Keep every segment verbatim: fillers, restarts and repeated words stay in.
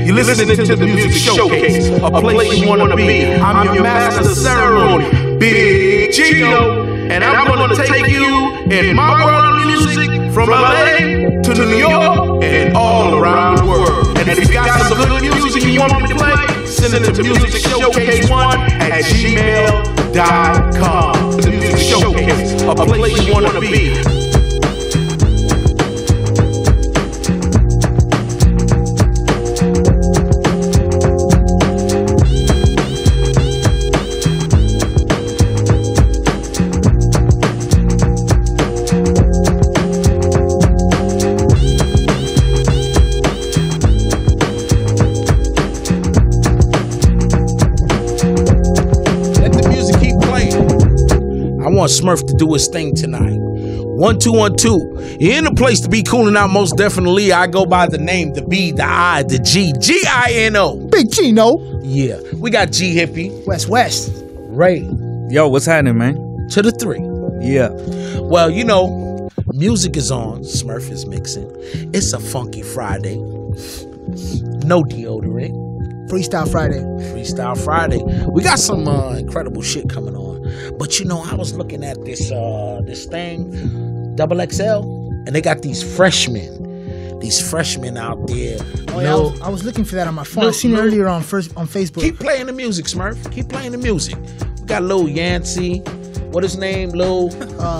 You're listening to the Music Showcase, a place you want to be. I'm your master of ceremony, Big Gino, and I'm going to take you in my world of music from L A to New York and all around the world. And if you got some good music you want me to play, send it to music showcase one at gmail dot com. The Music Showcase, a place you want to be. I want Smurf to do his thing tonight. One, two, one, two. You're in the place to be cooling out, most definitely. I go by the name, the B, the I, the G. G I N O. Big Gino. Yeah. We got G Hippie. West West. Ray. Yo, what's happening, man? To the three. Yeah. Well, you know, music is on. Smurf is mixing. It's a funky Friday. No deodorant. Freestyle Friday. Freestyle Friday. We got some uh, incredible shit coming on. But you know, I was looking at this uh, this thing, double X L, and they got these freshmen, these freshmen out there. Oh yeah, no, I, was, I was looking for that on my phone. no, I seen no. it earlier on first on Facebook. Keep playing the music, Smurf. Keep playing the music. We got Lil Yancey. What his name, Lil?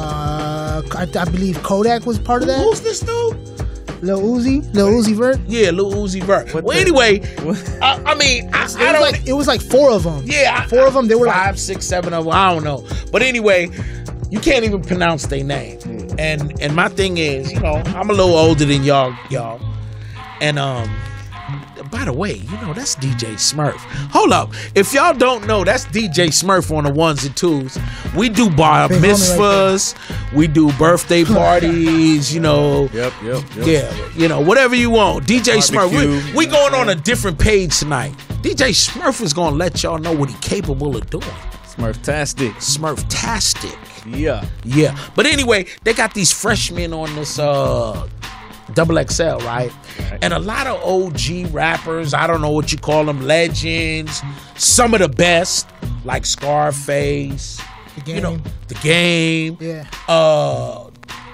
Uh, I, I believe Kodak was part of that. Who's this dude? Lil Uzi, Lil Uzi Vert. Yeah, Lil Uzi Vert. What well, the- anyway, what? I, I mean, I, It I was don't. like it was like four of them. Yeah, I- four of them. They were five, like six, seven of them. I don't know. But anyway, you can't even pronounce their name. And and my thing is, you know, I'm a little older than y'all, y'all. And um, by the way, you know, that's D J Smurf. Hold up. If y'all don't know, that's D J Smurf on the ones and twos. We do bar Big homie right mitzvahs. We do birthday parties, you know. Yep, yep, yep. Yeah, you know, whatever you want. D J Smurf. We, Barbecue, we you know going what on I'm a different page tonight. D J Smurf is going to let y'all know what he's capable of doing. Smurf-tastic. Smurf-tastic. Yeah. Yeah. But anyway, they got these freshmen on this uh double X L, right? Right. And a lot of O G rappers, I don't know what you call them, legends, some of the best, like Scarface, The Game. you know, The Game, yeah. uh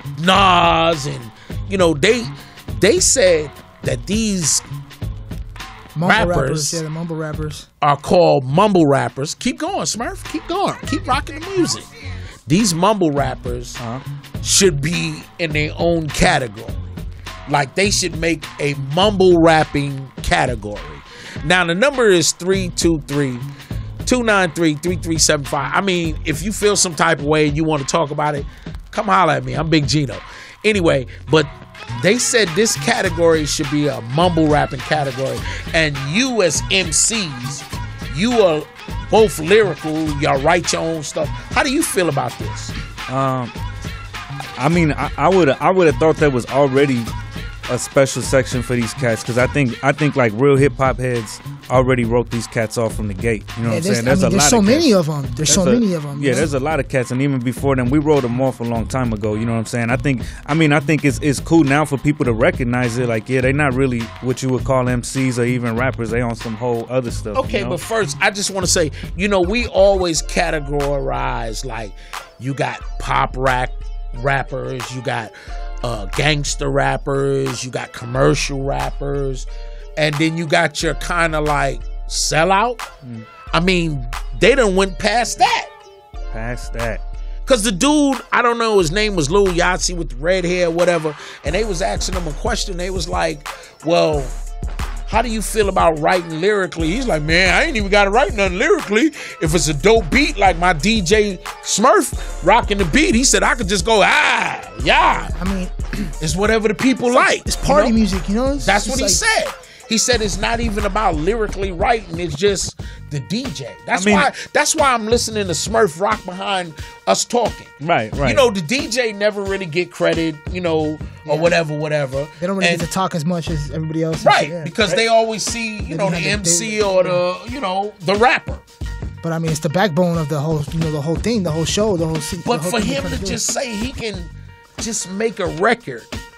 Nas, and you know, they they said that these Mumble rappers. rappers. Yeah, the mumble rappers. are called mumble rappers. Keep going, Smurf. Keep going. Keep rocking the music. These mumble rappers Uh-huh. should should be in their own category. Like they should make a mumble rapping category. Now the number is three two three, two nine three, three three seven five. I mean, if you feel some type of way and you want to talk about it, come holler at me. I'm Big Gino. Anyway, but they said this category should be a mumble rapping category. And you as M Cs, you are both lyrical, y'all write your own stuff. How do you feel about this? Um, I mean, I, I would I would have thought there was already a special section for these cats because I think I think like real hip hop heads already wrote these cats off from the gate. You know Yeah, what I'm there's, saying? I mean, there's so of many cats. of them. There's so a- many of them. Yeah, there's a lot of cats, and even before them, we wrote them off a long time ago. You know what I'm saying? I think, I mean, I think it's it's cool now for people to recognize it. Like, yeah, they're not really what you would call M Cs or even rappers. They on some whole other stuff. Okay, you know? but first, I just want to say, you know, we always categorize like you got pop rap rappers, you got uh, gangster rappers, you got commercial rappers, and then you got your kind of like sellout. Mm. I mean, they done went past that. Past that. Cause the dude, I don't know, his name was Lil Yachty with the red hair, whatever, and they was asking him a question. They was like, well, how do you feel about writing lyrically? He's like, man, I ain't even gotta write nothing lyrically. If it's a dope beat like my D J Smurf rocking the beat, he said I could just go, ah, yeah. I mean, It's whatever the people like. it's party you know? music, you know? It's That's just what he like- said. He said it's not even about lyrically writing, it's just the D J. That's I mean- why that's why I'm listening to Smurf rock behind us talking. Right, right. You know, the D J never really get credit, you know, or whatever, whatever. They don't really And- get to talk as much as everybody else. Right, Yeah. because they always see, you know, the behind M the- C or the, you know, the rapper. But I mean, it's the backbone of the whole, you know, the whole thing, the whole show, the whole. se- But the whole for thing him they're to trying do. just say he can just make a record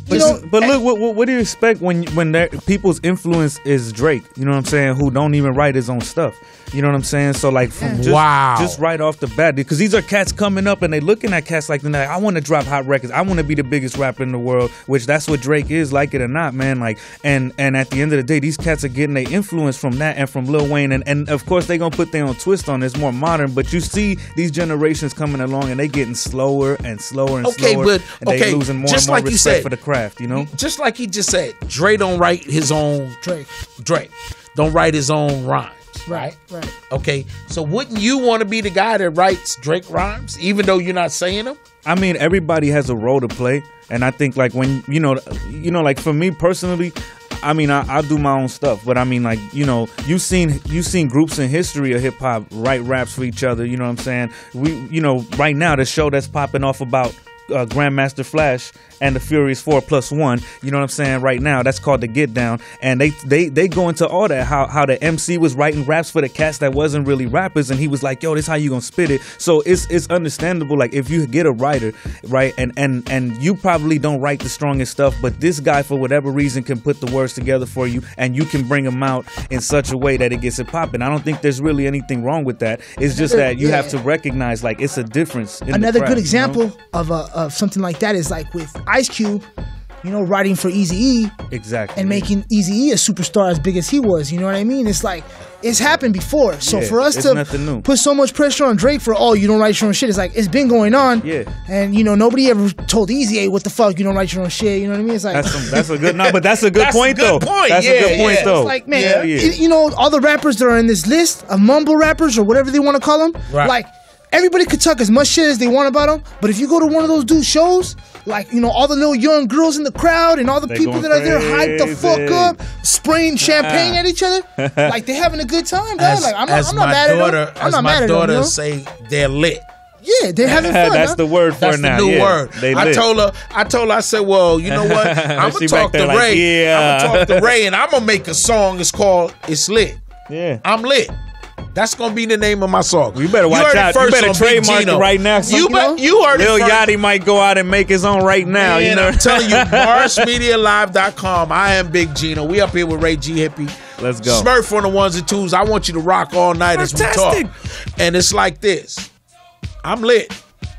But, You know, but look, what, what, what do you expect when when there, people's influence is Drake? You know what I'm saying? Who don't even write his own stuff. You know what I'm saying? So like, from just, Wow. just right off the bat, because these are cats coming up and they looking at cats like, I want to drop hot records. I want to be the biggest rapper in the world, which that's what Drake is, like it or not, man. Like, and and at the end of the day, these cats are getting their influence from that and from Lil Wayne, and and of course they gonna put their own twist on it. It's more modern, but you see these generations coming along and they getting slower and slower and Okay, slower, but- and they okay, losing more just and more like you respect said, for the craft. You know. Just like he just said, Dre don't write his own Drake. Drake don't write his own rhymes. Right, right. Okay, so wouldn't you want to be the guy that writes Drake rhymes, even though you're not saying them? I mean, everybody has a role to play, and I think like when you know, you know, like for me personally, I mean, I, I do my own stuff, but I mean, like you know, you've seen you seen groups in history of hip hop write raps for each other. You know what I'm saying? We, you know, right now the show that's popping off about uh, Grandmaster Flash and the Furious Four plus one. You know what I'm saying? Right now, that's called the Get Down, and they they they go into all that how how the M C was writing raps for the cats that wasn't really rappers, and he was like, "Yo, this how you gonna spit it." So it's it's understandable. Like if you get a writer, right, and and and you probably don't write the strongest stuff, but this guy for whatever reason can put the words together for you, and you can bring them out in such a way that it gets it popping. I don't think there's really anything wrong with that. It's just that you Yeah. have to recognize like it's a difference. In Another the craft, good you example know? of a, of something like that is like with Ice Cube, you know, writing for Eazy-E Exactly. and making Eazy-E a superstar as big as he was. You know what I mean? It's like it's happened before. So Yeah, for us it's to nothing new. put so much pressure on Drake for oh you don't write your own shit, it's like it's been going on. Yeah. And you know nobody ever told Eazy, hey, what the fuck, you don't write your own shit. You know what I mean? It's like That's some, that's a good no, but that's a good That's a point good though. point, That's yeah, a good point yeah. though. It's like, man, yeah, yeah. y- you know, all the rappers that are in this list of mumble rappers or whatever they want to call them, Right. like, everybody could talk as much shit as they want about them, but if you go to one of those dudes' shows, like, you know, all the little young girls in the crowd and all the They people going that are there hyped the fuck crazy. up, spraying champagne at each other, like, they having a good time, dog. As, Like, I'm not, as I'm not my mad daughter, at them. I'm as not my mad at them, daughter you know? say, they're lit. Yeah, they're having fun. That's huh? the word for That's it the now. new yeah. word. They I lit. told her. I told her. I said, "Well, you know what? I'm She gonna talk back to there like, Ray. yeah. I'm gonna talk to Ray, and I'm gonna make a song. It's called "It's Lit." Yeah. I'm lit. That's gonna be the name of my song. You better watch heard it out. You first better on Big trademark it Gino. right now. You, You bet. know? You heard Lil it first. Yachty might go out and make his own right now. Man, you know. I'm telling you, Mars Media Live dot com. I am Big Gino. We up here with Ray G Hippie. Let's go. Smurf on the ones and twos. I want you to rock all night as we Fantastic. talk. And it's like this. I'm lit.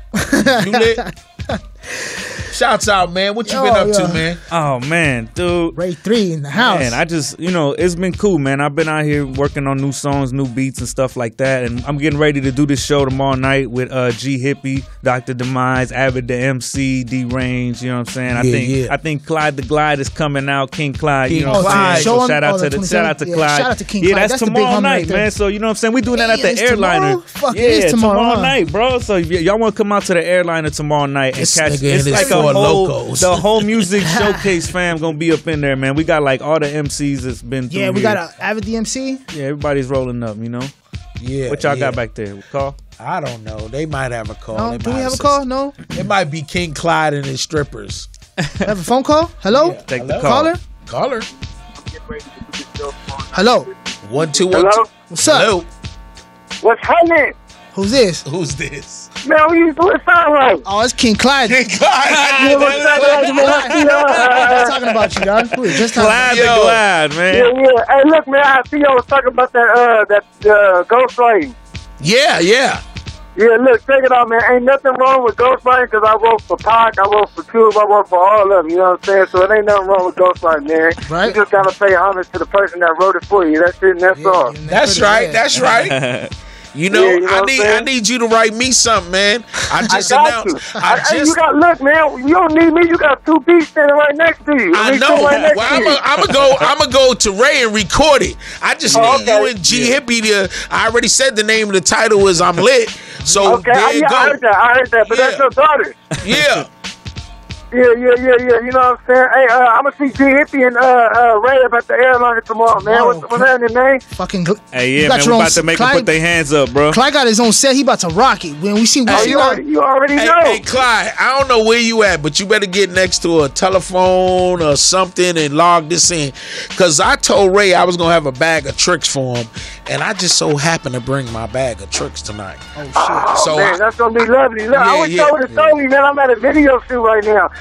You lit? Shouts out, man. What you Yo, been up yo. to, man? Oh man, dude. Ray three in the house. Man, I just, you know, it's been cool, man. I've been out here working on new songs, new beats and stuff like that. And I'm getting ready to do this show tomorrow night with uh, G Hippie, Doctor Demise, Avid the M C, D Range, you know what I'm saying? I Yeah, think yeah. I think Clyde the Glide is coming out, King Clyde, King you know what I'm Clyde. saying? Show So him- shout out oh, to the the shout out to twenty-seventh? Yeah, Clyde. shout out to King yeah, Clyde. that's, That's the big tomorrow homie right night, there. man. So you know what I'm saying? We doing that at Yeah, the it's airliner. tomorrow? Fuck, it yeah, is tomorrow, huh? night, bro. So y- y'all want to come out to the airliner tomorrow night and This catch nigga and it's his like a four whole locos. the whole music showcase fam gonna be up in there, man. We got like all the M Cs that's been through yeah, we here. got a Avid D M C. Yeah, everybody's rolling up, you know. Yeah. What y'all yeah. got back there? Call? I don't know. They might have a call. No, They do might we have a said- call? No. It might be King Clyde and his strippers. We have a phone call? Hello? Take the Hello? call. Caller? Caller. Hello? One, two, one, Hello? two. What's up? Hello. What's happening? Who's this? Who's this? Man, what you doing sound like? Oh, it's King Clyde. King Clyde. Yeah, what's up, man? Man, I see y'all. Just talking about you, dog. We were just talking Glad Yo. the glad, Yeah, man. yeah. Hey, look, man, I see y'all was talking about that, uh, that, uh, ghostwriting. Yeah, yeah. Yeah, look, check it out, man. Ain't nothing wrong with ghostwriting because I wrote for Pac, I wrote for Cube, I wrote for all of them, you know what I'm saying? So it ain't nothing wrong with ghostwriting, man. Right. You just gotta pay homage to the person that wrote it for you. That's it and that's Yeah, all. you That's never right. did. That's right. You know, Yeah, you know I what I'm need I saying? need you to write me something, man. I I just got you. announced. I, I hey, you just. got, look, man, you don't need me. You got two beats standing right next to you. I mean, know. two right next Well, to I'm you. gonna go. I'm gonna go to Ray and record it. I just Oh, need okay. you and G Hippie to. I already said the name of the title is "I'm Lit." So Okay, there I, you yeah, I go. heard that. I heard that, but Yeah. that's your daughter. Yeah. Yeah, yeah, yeah, yeah. You know what I'm saying? Hey, uh, I'm gonna see G Hippie and uh, uh, Ray up at the airliner tomorrow, man. Tomorrow. What's, what's happening, man? Fucking. Gl- Hey, You yeah, got man, your we're own about to make them Clyde- put their hands up, bro. Clyde got his own set. He about to rock it. When we see, we Oh, see you that. already, you already Hey, know. hey, Clyde, I don't know where you at, but you better get next to a telephone or something and log this in. Because I told Ray I was going to have a bag of tricks for him, and I just so happened to bring my bag of tricks tonight. Oh shit. Oh, So man, I- that's gonna be lovely. Look, Yeah, I wish yeah, y'all would have told me, man. I'm at a video shoot right now.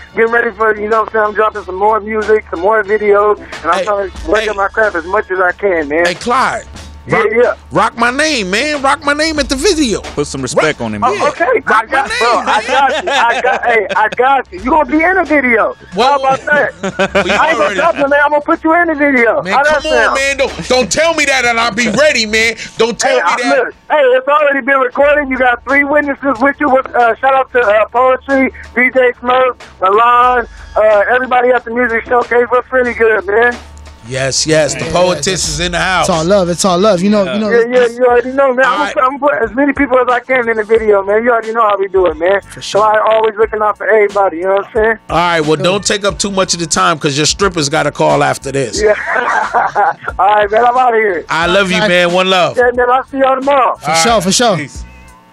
getting ready for, you know what I'm saying, I'm dropping some more music, some more videos, and I'm Hey, trying to work hey. on my craft as much as I can, man. Hey, Clyde. yeah, Rock, yeah. rock my name, man. Rock my name at the video. Put some respect on him. Oh, Yeah. okay, I Rock my got, name, bro, I man. got you. I got, hey, I got you. You gonna be in the video? Well, How about that? We I ain't gonna already- drop you, man. I'm gonna put you in the video. Man, How that come on, sound? man. Don't, don't tell me that and I'll be ready, man. Don't tell Hey, me I, that. look, hey, it's already been recorded. You got three witnesses with you. With, uh, shout out to uh, Poetry, D J Smurf, Milan, uh, everybody at the music showcase. We're pretty good, man. Yes, yes. The poetess is in the house. It's all love. It's all love. You know. You know. Yeah, yeah, you already know, man. All I'm right. gonna, I'm gonna put as many people as I can in the video, man. You already know how we do it, man. For So sure. I always looking out for everybody. You know what I'm saying? All right, well, don't take up too much of the time because your strippers got a call after this. Yeah. All right, man. I'm out of here. I love you, man. One love. Yeah, man. I'll see y'all tomorrow. For sure. For sure. Peace.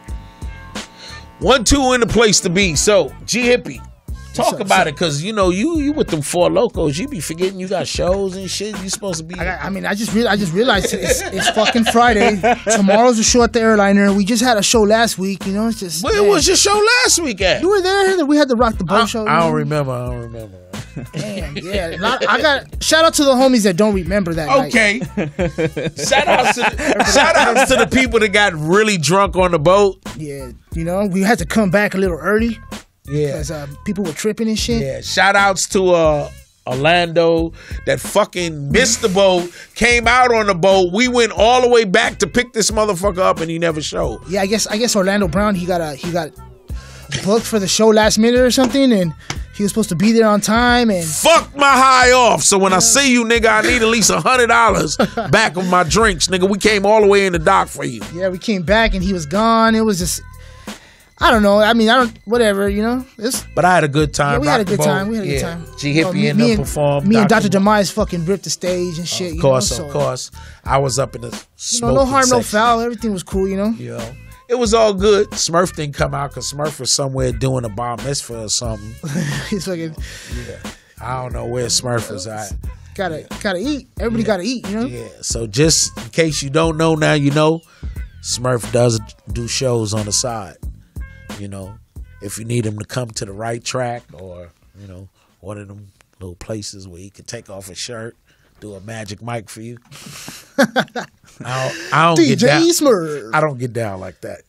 One, two in the place to be. So, G Hippie, talk up, about so- it because, you know, you you with them four locos. You be forgetting you got shows and shit. You supposed to be. I, got, I mean, I just real I just realized it's, it's fucking Friday. Tomorrow's a show at the airliner. We just had a show last week. You know, it's just. Where man. was your show last week at? You were there. We had the Rock the Boat I, show. I you don't know? remember. I don't remember. Damn, yeah. Not- I got shout out to the homies that don't remember that night. Okay. shout outs to the, shout outs to the people that got really drunk on the boat. Yeah, you know, we had to come back a little early Yeah. because uh, people were tripping and shit. Yeah. Shout outs to uh Orlando that fucking missed the boat, came out on the boat. We went all the way back to pick this motherfucker up and he never showed. Yeah, I guess I guess Orlando Brown he got a he got booked for the show last minute or something, and he was supposed to be there on time. And Fuck my high off. So when I see you, nigga, I need at least a hundred dollars back of my drinks, nigga. We came all the way in the dock for you. yeah, we came back and he was gone. It was just I don't know. I mean, I don't whatever. You know, it's But I had a good time. yeah, we had a Rock the good boat. time. We had a good Yeah. time. G You know, Hippie me- and me them performed. Me and Doctor Doctor Demise fucking ripped the stage and shit. Of you course, know, of so, course. I was up in the You know, smoking no harm, no section. foul. Everything was cool. You know. You know, it was all good. Smurf didn't come out because Smurf was somewhere doing a bar mitzvah or something. He's fucking I don't know where Smurf was at. gotta gotta eat. Everybody gotta eat. You know. Yeah, so just in case you don't know now, you know, Smurf does do shows on the side. You know, if you need him to come to the right track or, you know, one of them little places where he could take off his shirt, do a magic mic for you. I don't, I don't D get J down. Smurf. I don't get down like that.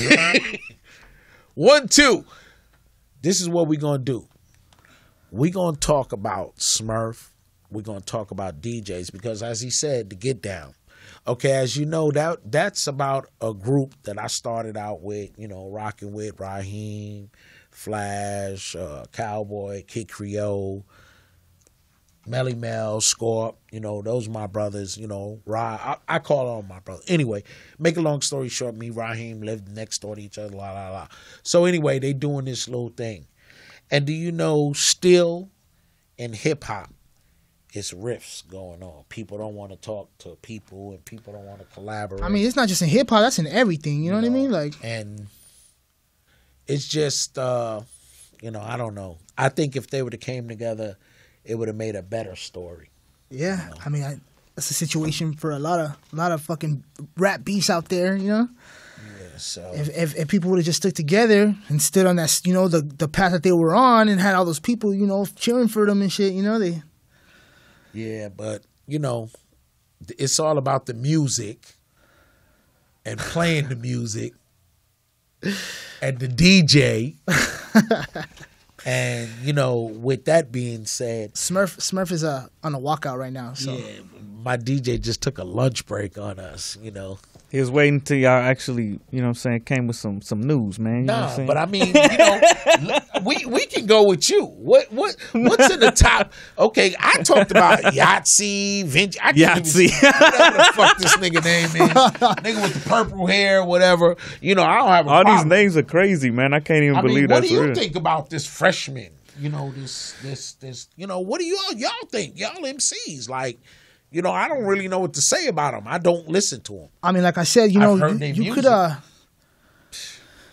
One, two. This is what we're going to do. We're going to talk about Smurf. We're going to talk about D Js because, as he said, the Get Down. Okay, as you know, that that's about a group that I started out with, you know, rocking with Raheem, Flash, uh, Cowboy, Kid Creole, Melly Mel, Scorp, you know, those my brothers, you know, Ra, I, I call all my brothers. Anyway, make a long story short, me, Raheem lived next door to each other, la, la, la. So anyway, they doing this little thing. And do you know, still in hip-hop, it's riffs going on. People don't want to talk to people and people don't want to collaborate. I mean, it's not just in hip hop. That's in everything. You know what I mean? Like, and it's just, uh, you know, I don't know. I think if they would have came together, it would have made a better story. yeah. I mean, I, that's a situation for a lot of a lot of fucking rap beefs out there. You know, Yeah, so if if, if people would have just stuck together and stood on that, you know, the the path that they were on and had all those people, you know, cheering for them and shit. You know, they. yeah, but you know, it's all about the music and playing the music and the D J. And you know, with that being said, Smurf Smurf is uh, on a walkout right now. So yeah, my D J just took a lunch break on us. You know, He was waiting till y'all actually, you know what I'm saying, came with some some news, man. You know what I'm nah, saying? but I mean, you know, l- we we can go with you. What what what's in the top? Okay, I talked about Yahtzee, Vinci. I can't Yahtzee. even- whatever the fuck this nigga name is, nigga with the purple hair, whatever. You know, I don't have a All these problem. names are crazy, man. I can't even I believe mean, what that's do you real. think about this freshman? You know, this this this. You know, what do y'all y'all think? Y'all M Cs like. You know, I don't really know what to say about them. I don't listen to them. I mean, like I said, you I've know, heard you, their you music. could uh,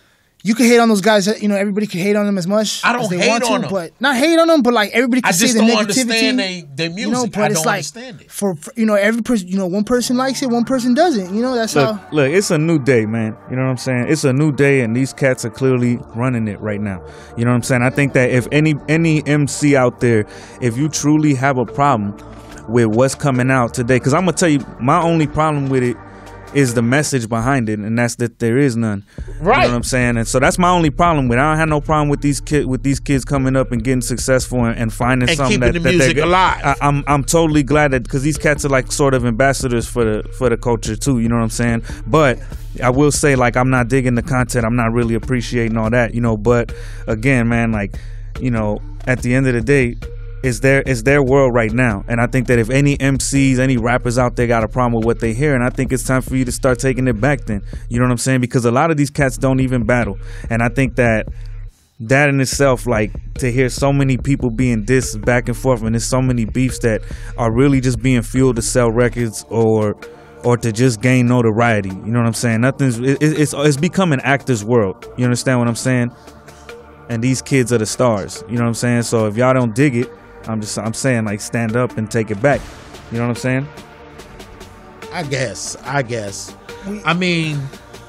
you can hate on those guys. That, you know, everybody can hate on them as much I don't as they hate want to, on them. but not hate on them, but like everybody can I say just the don't negativity. understand they, their music. You know, but I it's don't like understand it. For, for you know every person. You know, one person likes it, one person doesn't. You know, that's Look, how. look, it's a new day, man. You know what I'm saying? It's a new day, and these cats are clearly running it right now. You know what I'm saying? I think that if any any M C out there, if you truly have a problem with what's coming out today, because I'm gonna tell you, my only problem with it is the message behind it, and that's that there is none. Right. You know what I'm saying? And so that's my only problem with it. I don't have no problem with these kid with these kids coming up and getting successful and, and finding And something keeping that, the that music they're go- alive. I, I'm I'm totally glad that because these cats are like sort of ambassadors for the for the culture too. You know what I'm saying? But I will say, like, I'm not digging the content. I'm not really appreciating all that. You know. But again, man, like, you know, at the end of the day, it's their it's their world right now, and I think that if any M Cs, any rappers out there got a problem with what they hear, and I think it's time for you to start taking it back. Then, you know what I'm saying? Because a lot of these cats don't even battle, and I think that that in itself, like, to hear so many people being dissed back and forth, and there's so many beefs that are really just being fueled to sell records or or to just gain notoriety. You know what I'm saying? Nothing's it, it's it's become an actor's world. You understand what I'm saying? And these kids are the stars. You know what I'm saying? So if y'all don't dig it, I'm just I'm saying, like, stand up and take it back. You know what I'm saying? I guess. I guess. I mean,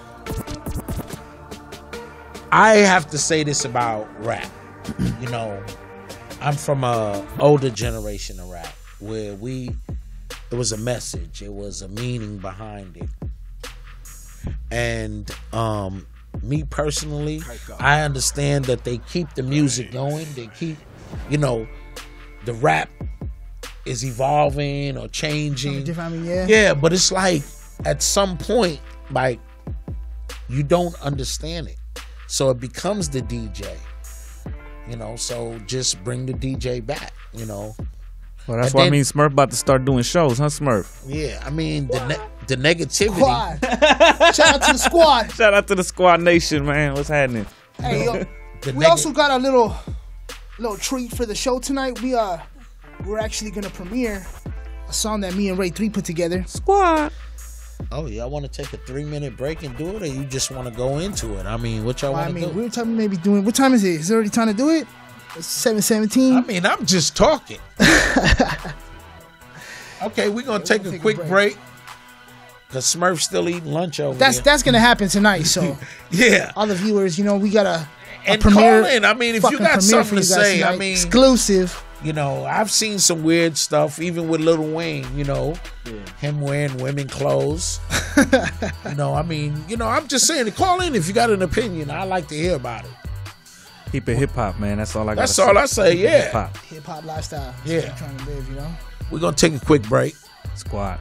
I have to say this about rap. You know, I'm from a older generation of rap where we it was a message, it was a meaning behind it. And um me personally, I understand that they keep the music going. They keep, you know, the rap is evolving or changing. Different, I mean, yeah. Yeah, but it's like at some point, like, you don't understand it. So it becomes the D J. You know, so just bring the D J back, you know. Well, that's And why then- I mean Smurf about to start doing shows, huh, Smurf? Yeah, I mean, the ne- the negativity. Squad. Shout out to the squad. Shout out to the Squad Nation, man. What's happening? Hey, yo, The we neg- also got a little little treat for the show tonight. We uh we're actually gonna premiere a song that me and Ray three put together. Squad. Oh, y'all want to take a three minute break and do it, or you just want to go into it? I mean, what y'all Well, I want to mean, do? we were talking maybe doing. What time is it? Is it already time to do it? It's seven seventeen. I mean, I'm just talking. Okay, we're gonna take a take a quick break. break because Smurf's still eating lunch over That's there. that's gonna happen tonight. So Yeah, all the viewers, you know, we got a, a and premiere. call in. I mean, if you fucking got premiere something for to you guys say, I tonight. mean, exclusive. you know, I've seen some weird stuff, even with Lil Wayne. You know, him wearing women clothes. You know, I mean, you know, I'm just saying, call in if you got an opinion. I like to hear about it. Keep it hip hop, man. That's all I got. That's all I say. Yeah, Hip hop. Hip hop lifestyle. That's Yeah. what I'm trying to live, you know. we're gonna take a quick break. Squad.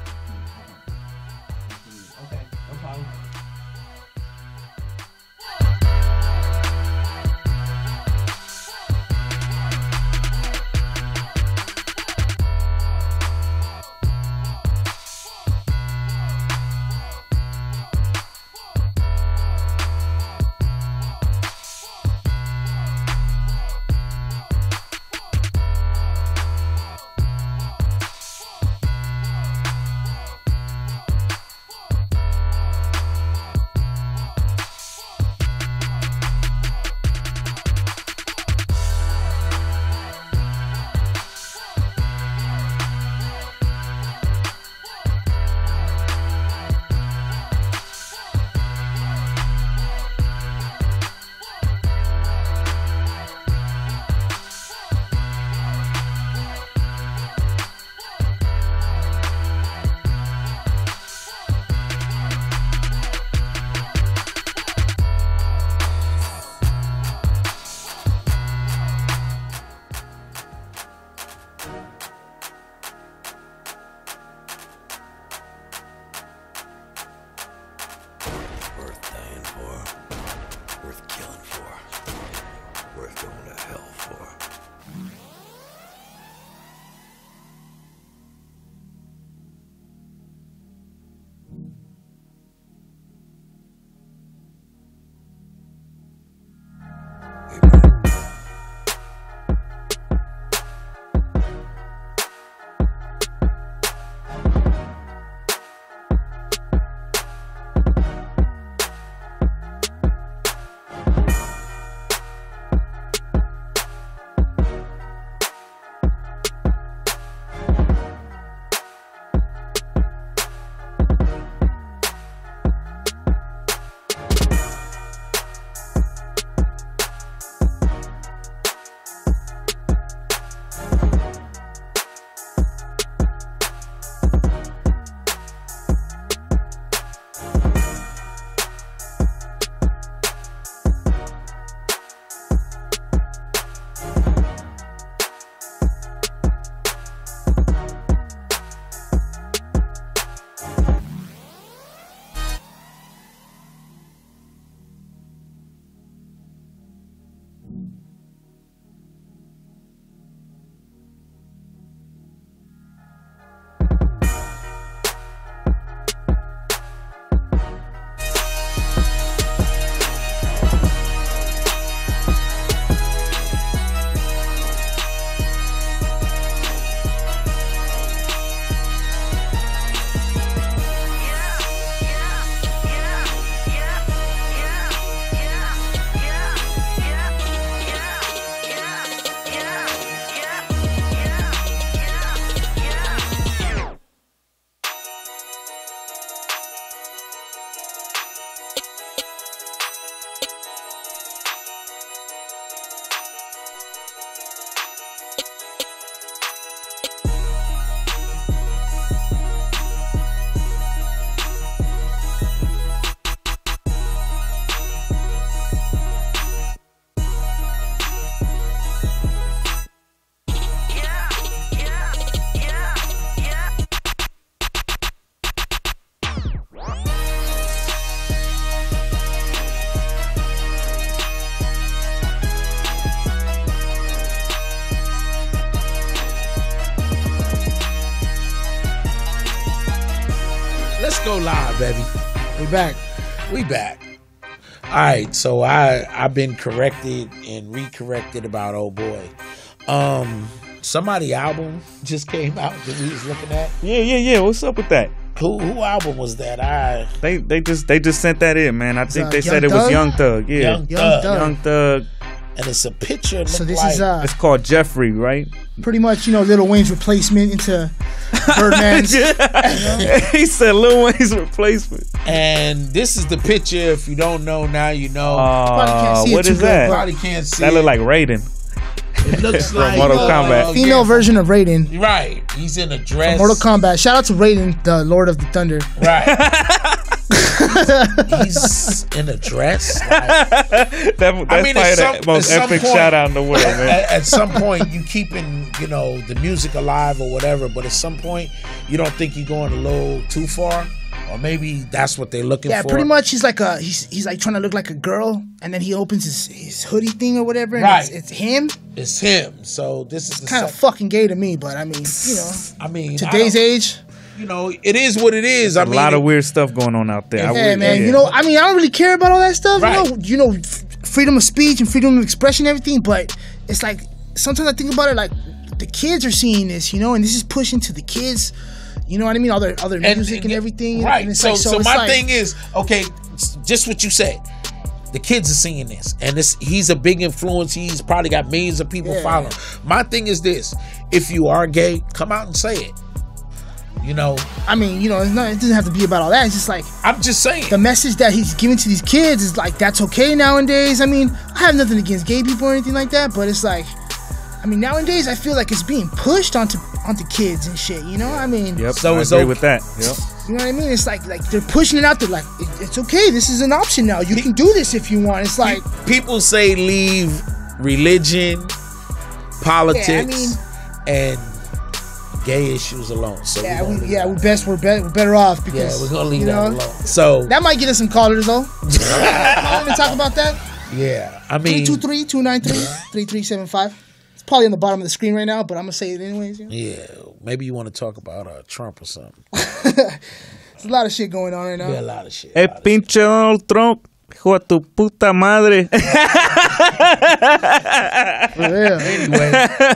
Okay, no problem. go live, baby. We back. We back. All right, so I I've been corrected and recorrected about oh boy. Um, somebody album just came out that we was looking at. Yeah, yeah, yeah. What's up with that? Who who album was that? I They they just they just sent that in, man. I think uh, they Young said it was Thug? Young Thug. Yeah, Young Young Thug. Thug. Young Thug. And it's a picture. So look this like, is uh It's called Jeffrey, right? pretty much, you know, Lil Wayne's replacement into Birdman's. He said Lil Wayne's replacement. and this is the picture. If you don't know now, you know. Probably can't Uh, see it what too is good, that? but- Probably can't see. That it. look like Raiden. It looks From like Mortal uh, Kombat. Female yeah, version of Raiden. Right. He's in a dress. Mortal Kombat. Shout out to Raiden, the Lord of the Thunder. Right. He's in a dress. Like, That, that's I mean, probably at some, the most at some epic point, shout out in the world, man. At, at some point, you keeping you know the music alive or whatever, but at some point, you don't think you're going a little too far, or maybe that's what they're looking Yeah, for. pretty much. He's like a he's he's like trying to look like a girl, and then he opens his, his hoodie thing or whatever, and Right. it's, it's him. It's him. So this is the Kind of sec- fucking gay to me, but I mean, you know, I mean, today's I don't- age. you know, it is what it is. I A mean, lot of weird stuff going on out there. I Yeah, would- man. yeah. You know, I mean, I don't really care about all that stuff. Right. You know, you know, f- freedom of speech and freedom of expression, and everything. But it's like sometimes I think about it, like the kids are seeing this, you know, and this is pushing to the kids. You know what I mean? All their other music and, everything. Right. And it's so, like, so, it's my like, thing is, okay, s- just what you said. The kids are seeing this, and this, he's a big influence. He's probably got millions of people Yeah. following. My thing is this: if you are gay, come out and say it. You know, I mean, you know, it's not, it doesn't have to be about all that. It's just like I'm just saying. the message that he's giving to these kids is like that's okay nowadays. I mean, I have nothing against gay people or anything like that, but it's like, I mean, nowadays I feel like it's being pushed onto onto kids and shit. You know, I mean, Yep. So I it's agree okay. with that. Yep. you know what I mean? It's like like they're pushing it out there. Like it, it's okay. This is an option now. You can do this if you want. It's like People say leave religion, politics, Yeah, I mean- and gay issues alone. So yeah, we're gonna we, leave yeah, that. we best we're, be- we're better off yeah, because we're gonna leave you that know, alone. So that might get us some callers though. I want to talk about that. yeah, I three mean, two three, two nine three, three three seven five. It's probably on the bottom of the screen right now, but I'm gonna say it anyways. You know? yeah, maybe you want to talk about uh, Trump or something. There's a lot of shit going on right now. Yeah, a lot of shit. a Eh, lot of pinche Donald Trump. Hijo de tu puta madre. For real. Anyway,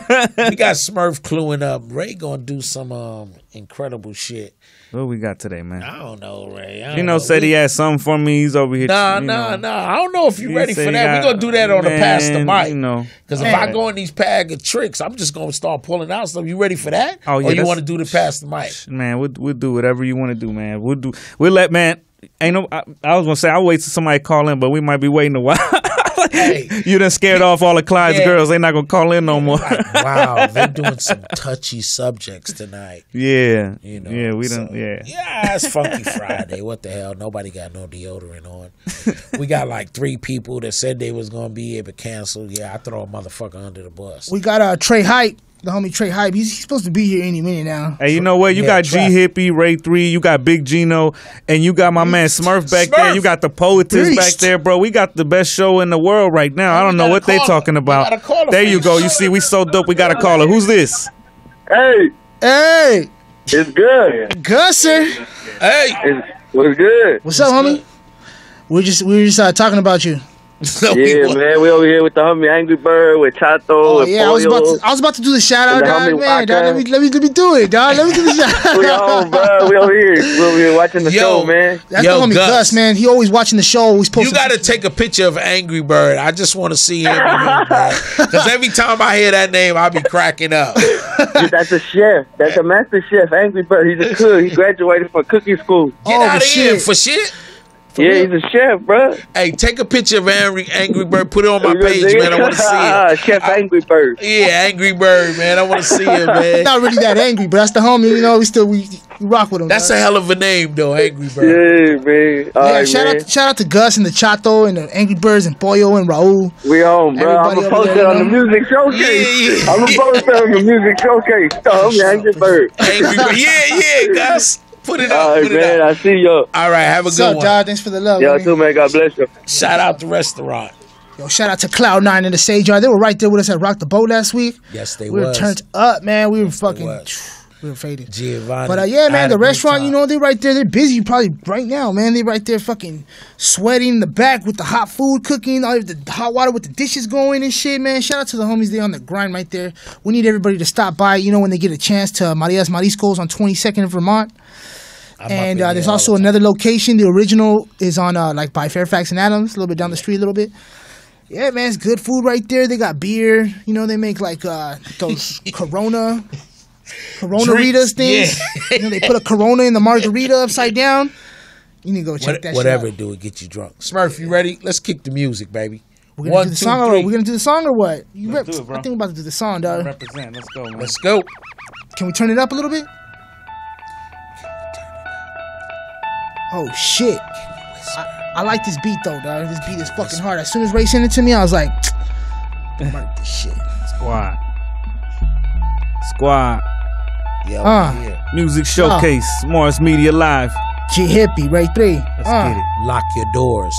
we got Smurf cluing up. Ray gonna do some um incredible shit. What we got today, man? I don't know, Ray. I don't You know, said We- he had something for me. He's over here. Nah, you nah, know. nah. I don't know if He you're ready said for he that. got- We're gonna do that on the Pass the Man, Mic. You know. Because if I go in these bag of tricks, I'm just gonna start pulling out stuff. You ready for that? Oh, yeah, Or you that's- want to do the Pass the Mic? Man, we'll, we'll do whatever you want to do, man. We'll do. We'll let man. Ain't no. I, I was gonna say I'll wait till somebody call in, but we might be waiting a while. Hey. You done scared off all the Clyde's Yeah. girls. They not gonna call in no more. Like, wow, they're doing some touchy subjects tonight. yeah. You know, Yeah. We so- done. Yeah. Yeah, it's Funky Friday. What the hell? Nobody got no deodorant on. We got like three people that said they was gonna be able to cancel. Yeah, I throw a motherfucker under the bus. We got uh, Trey Hype, the homie Trey Hype. He's, he's supposed to be here any minute now. Hey, you know what? You Yeah, got G traffic. Hippie, Ray three, you got Big Gino, and you got my man Smurf back Smurf. there. You got the Poetess Beast. back there, bro. We got the best show in the world right now. I We don't know gotta what they call- talking we about. gotta call her There for you the go. show. You see, we so dope. We got a caller. Who's this? Hey, Hey, it's good. Gusser, Hey, It's, what's good? what's up, homie? We're just we were just uh, talking about you. so we Yeah, want- man, we over here with the homie Angry Bird, with Chato, Oh with yeah, I was about Pollo. to I was about to do the shout out, And the dog. homie Man, dog, Waka. let me let me let me do it, dog. Let me do the shout We out. on, bro. We over here. We over here watching the Yo. show, man. That's Yo, the homie Gus. Gus. man. He always watching the show. Always You posting. got to take a picture of Angry Bird. I just want to see him. Because every time I hear that name, I'll be cracking up. Dude, that's a chef. That's a master chef, Angry Bird. He's a cook. He graduated from cooking school. Get Oh, out of here shit. for shit. Yeah, he's a chef, bro. Hey, take a picture of Angry, Angry Bird. Put it on my page, man. I want to see it. Chef Angry Bird. Yeah, Angry Bird, man. I want to see him, man. Not really that angry, but that's the homie. You know, we still we, we rock with him. That's dog. a hell of a name, though, Angry Bird. Yeah, man. All yeah. right, shout man. out shout out to Gus and the Chato and the Angry Birds and Pollo and Raul. We on, bro. I'm Everybody going to over post there, it on you the know? music showcase. Yeah, yeah. I'm going to post it on the music showcase. The homie Angry Bird. Angry Bird. Yeah, yeah, Gus. Put it All up. right, Put it man. up. I see y'all. All right, have a What's good up, one. dog? Thanks for the love. Y'all homie. too, man. God bless you. Shout out the restaurant. Yo, shout out to Cloud Nine and the Sage Yard. They were right there with us at Rock the Boat last week. Yes, they we were was. turned up, man. We were They fucking. was. real faded. Giovanni. But uh, yeah, I man, had the a great restaurant, time. you know, they right there. They're busy probably right now, man. They right there fucking sweating in the back with the hot food cooking, all of the hot water with the dishes going and shit, man. Shout out to the homies. They on the grind right there. We need everybody to stop by, you know, when they get a chance to Maria's Mariscos on twenty-second in Vermont. I'm up And in uh, there there's all also the time. another location. The original is on uh, like by Fairfax and Adams, a little bit down the street, a little bit. Yeah, man, it's good food right there. They got beer. You know, they make like uh, those Corona, Corona Drinks, Ritas things. yeah. You know, they put a Corona in the margarita upside down. You need to go check What, that whatever shit out. do it get you drunk. Smurf, you ready? Let's kick the music, baby. We're gonna One, do the two, song, or three. we're gonna do the song or what? You Let's rep- do it, bro. I think we're about to do the song, dog. Represent. Let's go, man. Let's go. Can we turn it up a little bit? Oh shit! I, I like this beat though, dog. This beat is fucking hard. As soon as Ray sent it to me, I was like, "I'm gonna this shit." Squad. Squad. Yeah, Uh. we here. Music Showcase. Morris Media Live. G Hippie, Ray three. Let's Uh. get it. Lock your doors.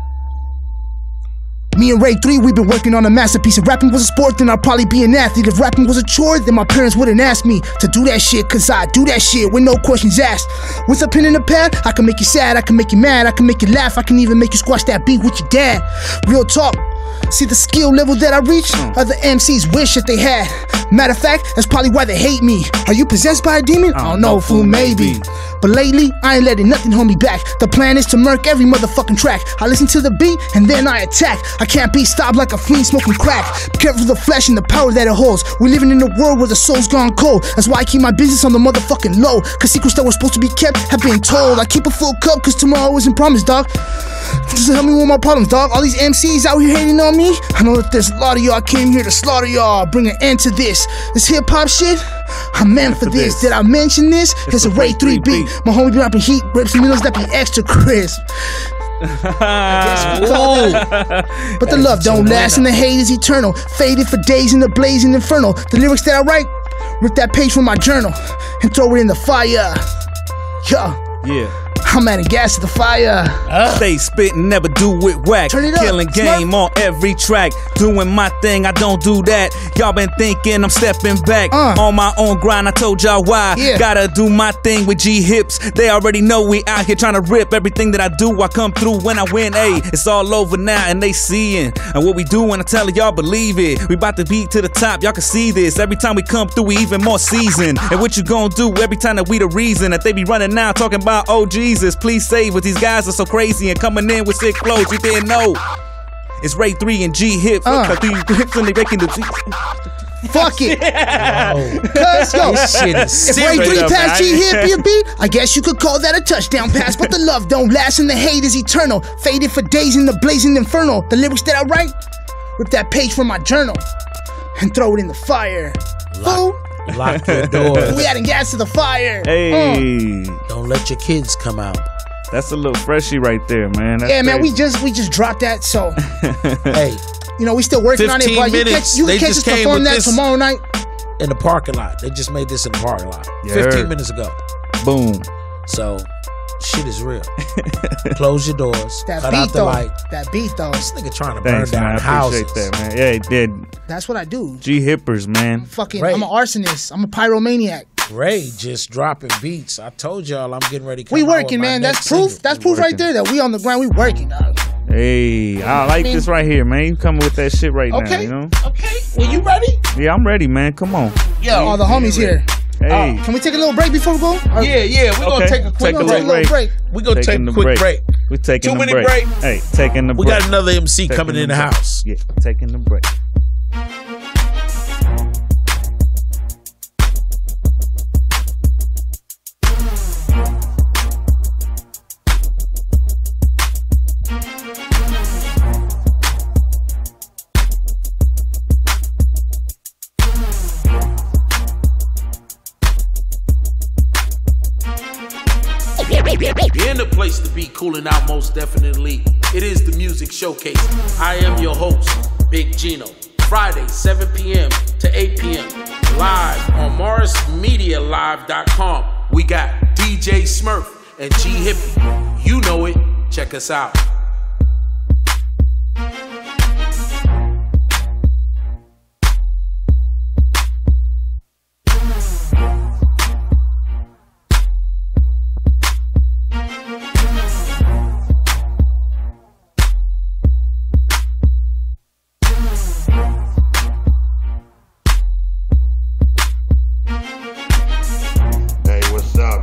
Me and Ray three, we've been working on a masterpiece. If rapping was a sport, then I'd probably be an athlete. If rapping was a chore, then my parents wouldn't ask me to do that shit, cause I do that shit with no questions asked. With a pen and a pad, I can make you sad, I can make you mad, I can make you laugh, I can even make you squash that beat with your dad. Real talk. See the skill level that I reach, other M Cs wish that they had. Matter of fact, that's probably why they hate me. Are you possessed by a demon? I don't know, fool, maybe. But lately, I ain't letting nothing hold me back. The plan is to murk every motherfucking track. I listen to the beat and then I attack. I can't be stopped like a fiend smoking crack. Be careful of the flesh and the power that it holds. We're living in a world where the soul's gone cold. That's why I keep my business on the motherfucking low. Cause secrets that were supposed to be kept have been told. I keep a full cup cause tomorrow isn't promised, dog. Just help me with my problems, dog. All these M Cs out here hating on me. I know that there's a lot of y'all came here to slaughter y'all. Bring an end to this. This hip hop shit, I'm meant for this. Did I mention this? It's a Ray three beat. My homie be rapping heat, rips and needles that be extra crisp. Ooh. But the love don't last and the hate is eternal. Faded for days in the blazing inferno. The lyrics that I write, rip that page from my journal and throw it in the fire. Yeah. Yeah. I'm adding gas to the fire. Stay spitting, never do it whack. Turn it up, Killing game on every track. Doing my thing, I don't do that. Y'all been thinking I'm stepping back. Uh. On my own grind, I told y'all why. Yeah. Gotta do my thing with G Hips. They already know we out here trying to rip everything that I do. I come through when I win. Hey, it's all over now and they seeing. And what we do when I tell y'all believe it. We about to beat to the top, y'all can see this. Every time we come through, we even more seasoned. And what you gonna do every time that we the reason that they be running now talking about, oh Jesus, please save us. These guys are so crazy and coming in with sick flows. You didn't know. It's Ray three and G Hips. Uh. Look at these hips and they making the Fuck it. Oh, Cause yo, this shit is if Ray serious. three up, pass man. G hit be a beat, I guess you could call that a touchdown pass. But the love don't last and the hate is eternal. Faded for days in the blazing inferno. The lyrics that I write, rip that page from my journal and throw it in the fire. Fool, Lock your doors. we adding gas to the fire. Uh. Hey, Don't let your kids come out. that's a little freshy right there, man. That's Yeah, man, we crazy. just we just dropped that, so Hey, you know we still working on it. fifteen But you minutes, catch you they can catch just us came perform with that this. tomorrow night. in the parking lot. They just made this in the parking lot. Yeah. fifteen minutes ago. boom. So, shit is real. Close your doors. That cut beat out the though, light. that beat though. This nigga trying to Thanks, burn man. down I houses. appreciate that, man. Yeah, he did. That's what I do. G Hippers, man. Fucking, Right. I'm an arsonist. I'm a pyromaniac. Ray just dropping beats. I told y'all I'm getting ready to come We out with working, my man. next That's proof. single. That's We proof right working. there that we on the ground. We working, dog. Hey, I like this right here, man. You coming with that shit right now, Okay. you know? Okay. Well, you ready? Yeah, I'm ready, man. Come on. Yo. All the homies here. Hey, Can we take a little break before we go? Or- Yeah, yeah. We're gonna Okay. take a quick Take a We're gonna break. take a little break. We're gonna take Taking a the quick break. break. we taking Two the minute break. break. Hey, taking the We break. got another M C Taking coming in the break. house. Yeah, taking the break. In the place to be, cooling out most definitely. It is the Music Showcase. I am your host, Big Gino. Friday, seven p.m. to eight p.m. live on Morris Media Live dot com. We got D J Smurf and G Hippie. You know it. Check us out.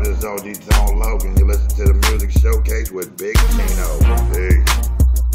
up? This is O G Tone Logan. You listen to the Music Showcase with Big Tino. Peace.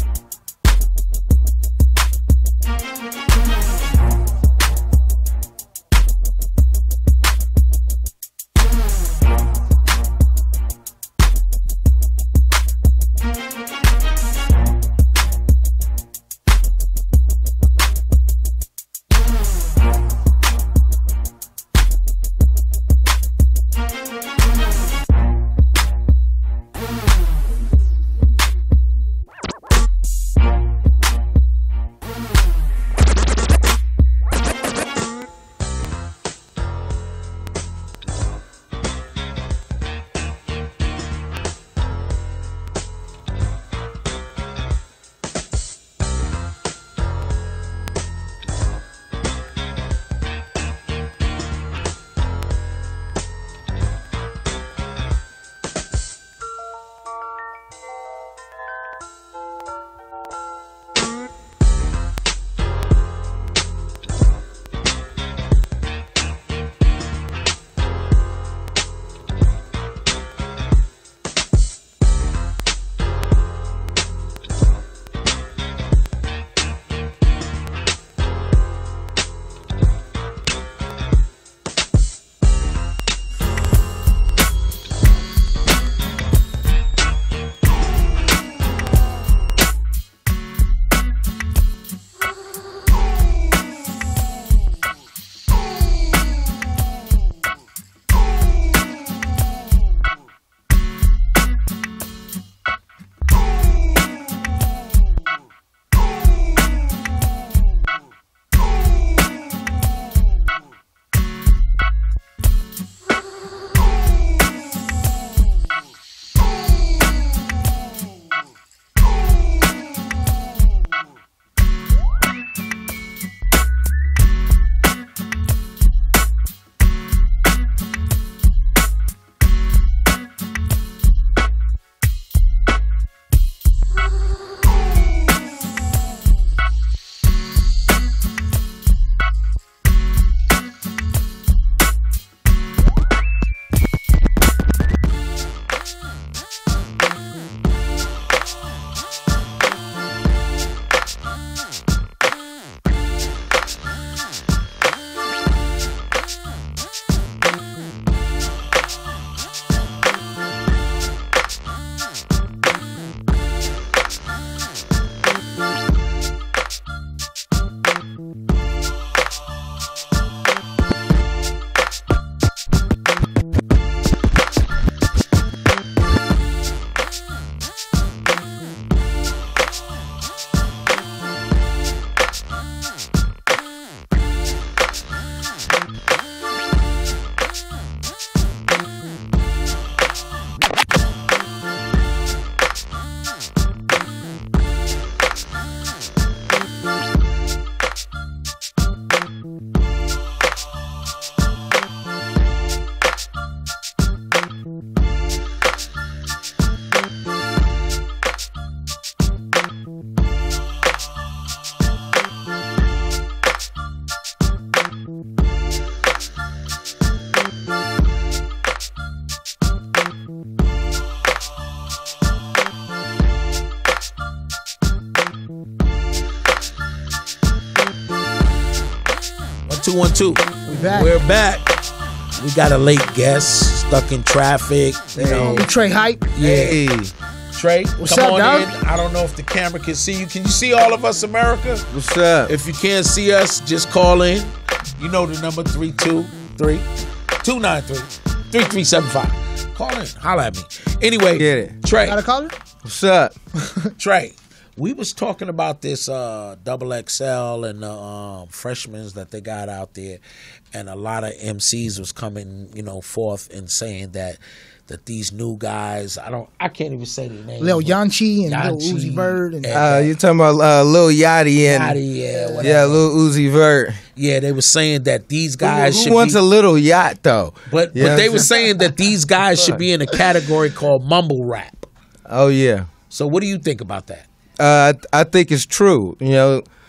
two one two. We back. We're back. We got a late guest, stuck in traffic. You know, Trey Hype. Yeah. Hey. Trey, What's come up, on dog? in. I don't know if the camera can see you. Can you see all of us, America? What's up? If you can't see us, just call in. You know the number three two three, two nine three, three three seven five. Call in. Holla at me. Anyway, Get it. Trey. Got a caller? What's up? Trey, we was talking about this uh, double X L and the um, freshmen that they got out there, and a lot of M Cs was coming, you know, forth and saying that that these new guys, I don't, I can't even say their names. Lil Yanchi and Lil Yanchi Uzi Vert. And, and- Uh, you talking about uh, Lil Yachty and Yachty, yeah, whatever. yeah, Lil Uzi Vert. Yeah, they were saying that these guys Who, should who wants be, a little yacht though? but You know but they what were I'm saying that these guys should be in a category called mumble rap. Oh yeah. So what do you think about that? Uh, I, I think it's true. You know,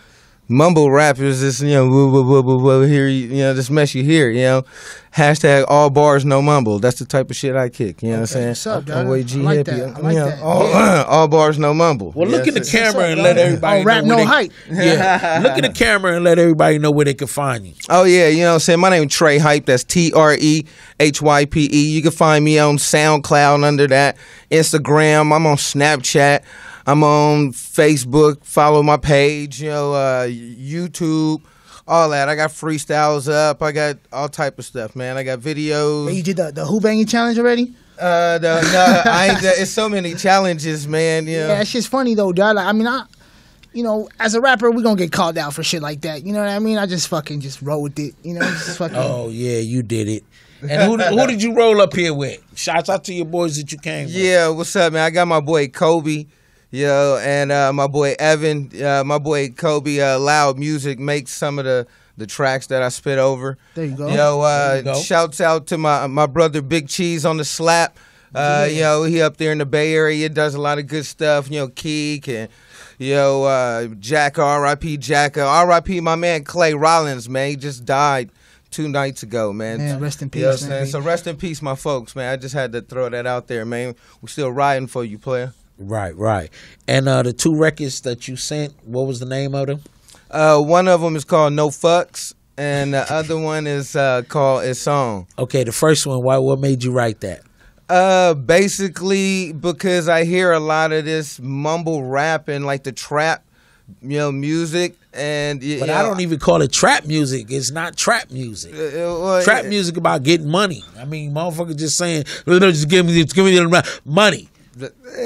mumble rappers is, you know, woo, woo, woo, woo, woo, here, you know, this mess you hear, you know. Hashtag all bars, no mumble. That's the type of shit I kick, you know what I'm saying? What's up, I'm dog? way G I like hippie. that. I like you know, that. All, all bars, no mumble. Well, look Yeah, at the so- camera up, and dog? let everybody Oh, rap, know no where they, hype. Yeah, look at the camera and let everybody know where they can find you. Oh, yeah, you know what I'm saying? My name is Trey Hype. That's T R E H Y P E. You can find me on SoundCloud under that. Instagram. I'm on Snapchat. I'm on Facebook. Follow my page. You know, uh, YouTube. All that. I got freestyles up. I got all type of stuff, man. I got videos. Hey, you did the, the Who Banging Challenge already? Uh, no, no, I ain't, it's so many challenges, man. You know? Yeah, that shit's funny though, dog. Like, I mean, I, you know, as a rapper, we gonna get called out for shit like that. You know what I mean? I just fucking just roll with it. You know, just fucking. Oh yeah, you did it. And who who did you roll up here with? Shouts out to your boys that you came with. Yeah, what's up, man? I got my boy Kobe, you know, and uh, my boy Evan. Uh, my boy Kobe, uh, Loud Music, makes some of the, the tracks that I spit over. There you go. You know, uh, There you go. shouts out to my my brother Big Cheese on the slap. Uh, you know, he up there in the Bay Area does a lot of good stuff. You know, Keek and you know uh, Jack, R I P Jack, R I P my man Clay Rollins, man. He just died two nights ago, man. Man, rest in You know what peace, I'm man. saying? So rest in peace, my folks, man. I just had to throw that out there, man. We're still riding for you, player. Right, right. And uh, the two records that you sent, what was the name of them? Uh, one of them is called No Fucks, and the other one is uh, called It's On. Okay, the first one. Why? What made you write that? Uh, basically because I hear a lot of this mumble rap and like the trap, you know, music, and you But know, I don't even call it trap music. It's not trap music. Uh, well, Trap uh, music about getting money. I mean, motherfucker just saying, just give me, just give me the money. uh,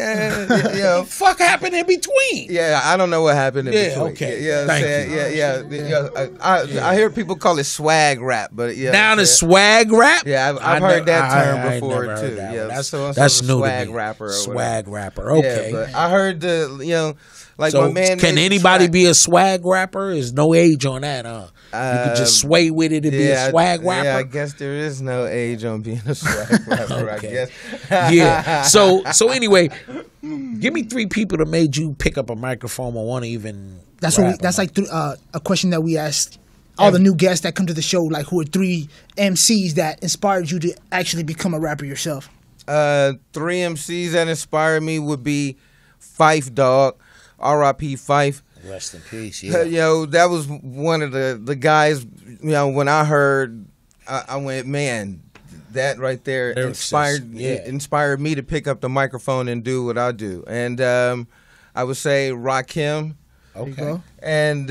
you know, What the fuck happened in between? yeah, I don't know what happened in Yeah, between. okay. Yeah, yeah, Thank saying, you. yeah, yeah, yeah. I, I, I hear people call it swag rap, but yeah. Now the yeah. swag rap. Yeah, I've, I I've heard ne- that I- term I ain't before never heard too. that Yeah, one. That's so and that's so's a new swag to me. rapper. Or swag whatever. rapper. Okay. Yeah, but I heard the you know like so my man. can made the anybody track. be a swag rapper? There's no age on that, huh? you could just Um, sway with it and be a swag rapper. Yeah, I guess there is no age on being a swag rapper. I Okay. guess. yeah. So so anyway, give me three people that made you pick up a microphone or want to even. That's what. We, rap that's about like th- uh, a question that we asked all the new guests that come to the show. Like, who are three M Cs that inspired you to actually become a rapper yourself? Uh, three M Cs that inspired me would be Fife Dog, R I P Fife. Rest in peace. Yeah. You know, that was one of the, the guys, you know, when I heard, I, I went, man, that right there Lyrics inspired is- yeah. inspired me to pick up the microphone and do what I do. And um, I would say Rakim. There you Okay. go. And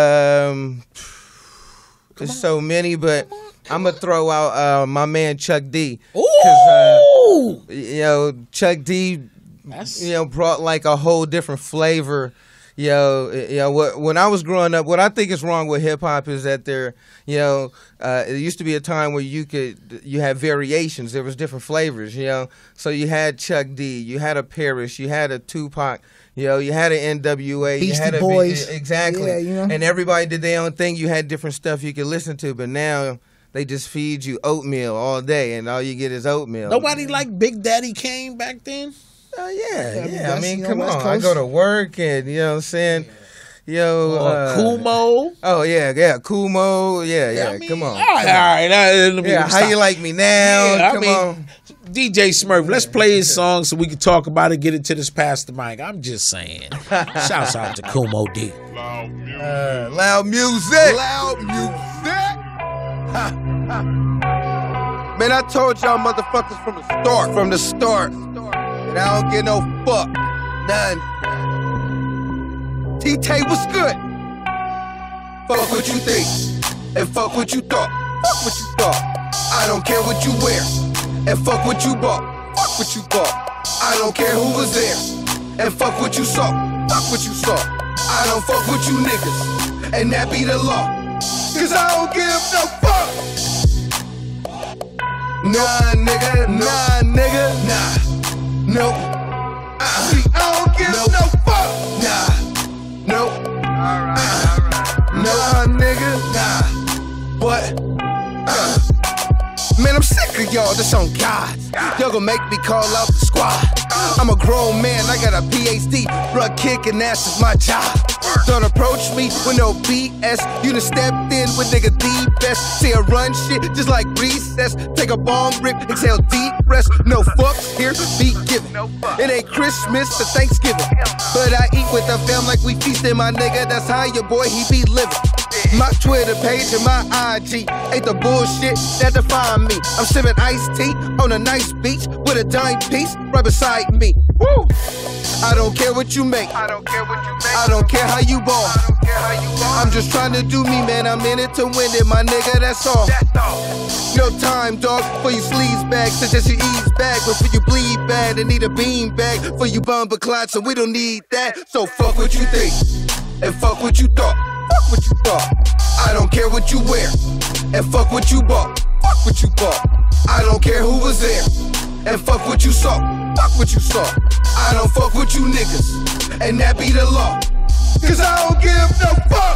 um, there's so many, but I'm going to throw out uh, my man Chuck D. 'Cause, uh, Ooh. you know, Chuck D, That's- you know, brought like a whole different flavor. You know, you know, what, when I was growing up, what I think is wrong with hip hop is that there, you know, uh, it used to be a time where you could, you had variations. There was different flavors, you know. So you had Chuck D, you had a Parrish, you had a Tupac, you know, you had an N W A, you Beastie had a Boys. exactly, Yeah, you know. and everybody did their own thing. You had different stuff you could listen to, but now they just feed you oatmeal all day, and all you get is oatmeal. Nobody liked Big Daddy Kane back then. Oh yeah, Yeah, yeah. I that's, mean, you know, come West on. I Coast. go to work, and you know what I'm saying. Yo, Or uh, Kumo. Oh yeah, yeah, Kumo. Yeah, yeah. I mean, come on. All right, all right. uh, let me- Yeah, let me how stop. you like me now? Yeah, I come mean, on. D J Smurf, let's play his song so we can talk about it, get it to this past the mic. I'm just saying. Shouts out to Kumo D. Uh, loud music. Loud music. Man, I told y'all motherfuckers from the start, from the start, that I don't get no fuck, none. T-Tay, what's good? Fuck what you think, and fuck what you thought. Fuck what you thought. I don't care what you wear, and fuck what you bought. Fuck what you bought. I don't care who was there, and fuck what you saw. Fuck what you saw. I don't fuck with you niggas, and that be the law. Cause I don't give no fuck. Nah, nigga, nah, nigga, nah, nope. Uh, I don't give no, no fuck. Nah, nope. Alright, uh, alright. Nah, nigga, nah. What? Uh. Man, I'm sick of y'all, this on God. Y'all gon' make me call out the squad. I'm a grown man, I got a P H D. Bruh, kicking ass is my job. Don't approach me with no B S. You done stepped in with nigga the best. Say I run shit just like recess. Take a bomb rip, exhale deep rest. No fucks here, be given. It ain't Christmas or Thanksgiving, but I eat with the fam like we feastin', my nigga. That's how your boy he be living. My Twitter page and my I G ain't the bullshit that define me. I'm sipping iced tea on a nice beach with a dime piece right beside me. Woo! I don't care what you make. I don't care what you make. I don't care how you ball. I don't care how you ball. I'm just trying to do me, man. I'm in it to win it, my nigga. That's all. That's all. No time, dog, for you sleaze bags. Suggest you ease back before you bleed bad and need a bean bag for you bumper clots, and we don't need that. So fuck what you think and fuck what you thought. Fuck what you thought. I don't care what you wear and fuck what you bought. Fuck what you bought. I don't care who was there and fuck what you saw. Fuck what you saw. I don't fuck with you niggas, and that be the law. Cause I don't give no fuck.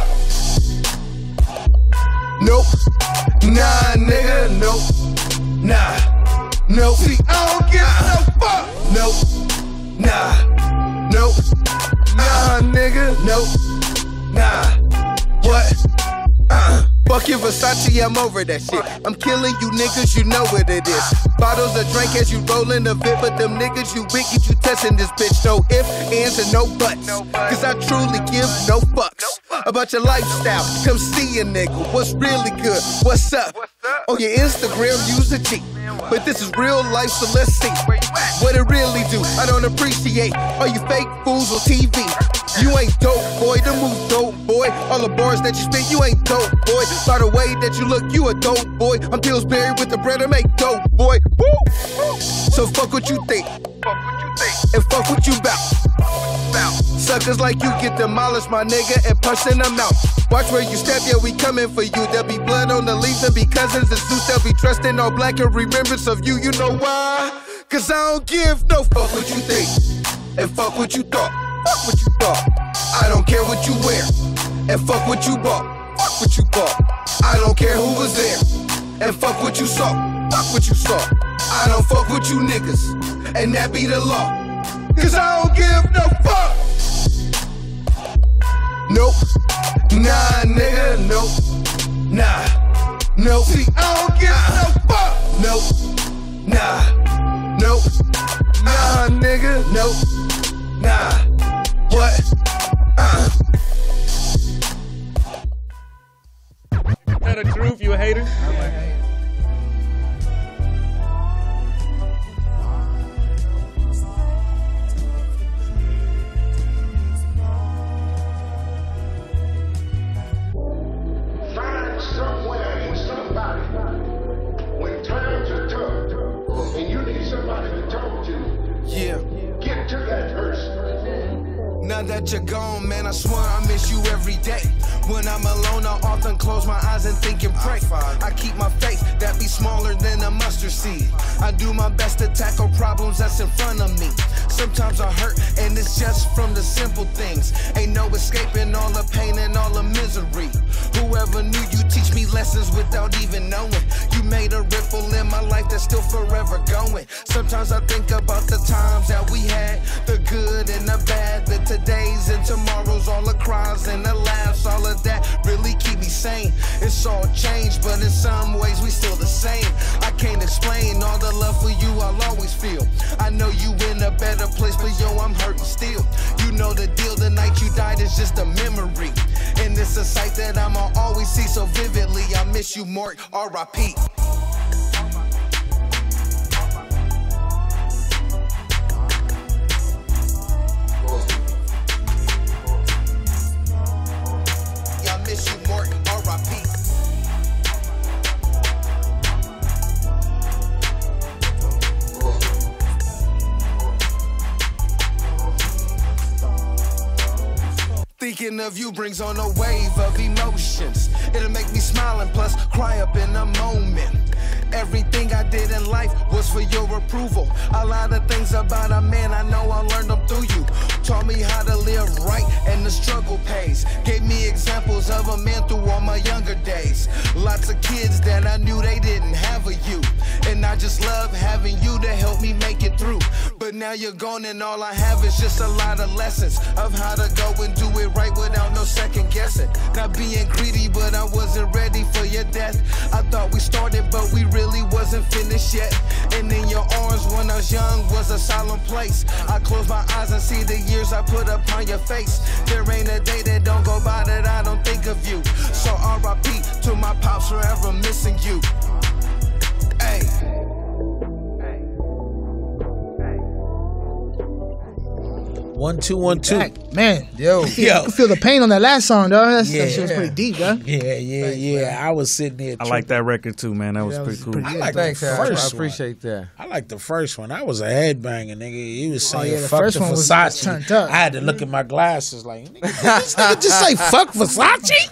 Nope. Nah, nigga, nope. Nah. Nope. See, I don't give uh, no fuck. Nope. Nah. Nope. Nah, nigga, nope. Nah. What? Uh, fuck your Versace, I'm over that shit. I'm killing you niggas, you know what it is. Bottles of drink as you rollin' the bit, but them niggas you wicked, you testing this bitch. No ifs, ands, and no buts. Cause I truly give no fucks about your lifestyle. Come see a nigga, what's really good, what's up? On your Instagram, use a G. But this is real life, so let's see what it really do. I don't appreciate all you fake fools on T V. You ain't dope, boy, the move dope, boy. All the bars that you spit, you ain't dope, boy. By the way that you look, you a dope, boy. I'm Pillsbury with the bread to make dope, boy. Woo! So fuck what you think, fuck what you think, and fuck what you bout. Suckers like you get demolished, my nigga, and punched in the mouth. Watch where you step, yeah, we coming for you. There'll be blood on the leaves and be cousins and suits. They'll be trusting all black in remembrance of you. You know why? Cause I don't give no fuck what you think, and fuck what you thought. Fuck what you thought. I don't care what you wear, and fuck what you bought. Fuck what you bought. I don't care who was there, and fuck what you saw. Fuck what you saw. I don't fuck with you niggas, and that be the law. Cause I don't give no fuck. Nope. Nah, nigga, nope. Nah. Nope. See, I don't give uh, no fuck. Nope. Nah. Nope. Nah, nigga, nope. Nah. What? Uh. Tell the truth, you a hater? Find somewhere with somebody when times are tough and you need somebody to talk to. Yeah. Get to that person. Now that you're gone, man, I swear I miss you every day. When I'm alone, I often close my eyes and think and pray. I keep my faith that be smaller than a mustard seed. I do my best to tackle problems that's in front of me. Sometimes I hurt, and it's just from the simple things. Ain't no escaping all the pain and all the misery. Whoever knew you teach me lessons without even knowing. You made a ripple in my life that's still forever going. Sometimes I think about the times that we had, the good and the bad, the todays and tomorrows, all the cries and the laughs, all of that really keep me sane. It's all changed, but in some ways we still the same. I can't explain all the love for you I'll always feel. I know you in a better place, but yo, I'm hurting still. You know the deal, the night you died is just a memory. And it's a sight that I'ma always see so vividly. I miss you, Mark, R I P Thinking of you brings on a wave of emotions. It'll make me smile and plus cry up in a moment. Everything I did in life was for your approval. A lot of things about a man I know I learned them through you. Taught me how to live right and the struggle pays. Gave me examples of a man through all my younger days. Lots of kids that I knew they didn't have a you. And I just love having you to help me make it through. But now you're gone and all I have is just a lot of lessons of how to go and do it right without no second guessing. Not being greedy, but I wasn't ready for your death. I thought we started, but we really wasn't finished yet. And in your arms when I was young was a solemn place. I close my eyes and see the years I put upon your face. There ain't a day that don't go by that I don't think of you. So R I P to my pops, forever missing you. Hey. One, two, one, two. Back. Man, Yo. I feel, I can feel the pain on that last song, dog. That's, Yeah. That shit was pretty deep, dog. Yeah, yeah, yeah. I was sitting there. I like that record too, man. That was That pretty was cool. pretty I good. like Thanks, the Al. I first appreciate that. one. I like the first one. I was a headbanger, nigga. He was saying Oh, yeah, the fuck first the one was- Versace. was turned up. I had to look at my glasses like, nigga, did this nigga just say fuck Versace?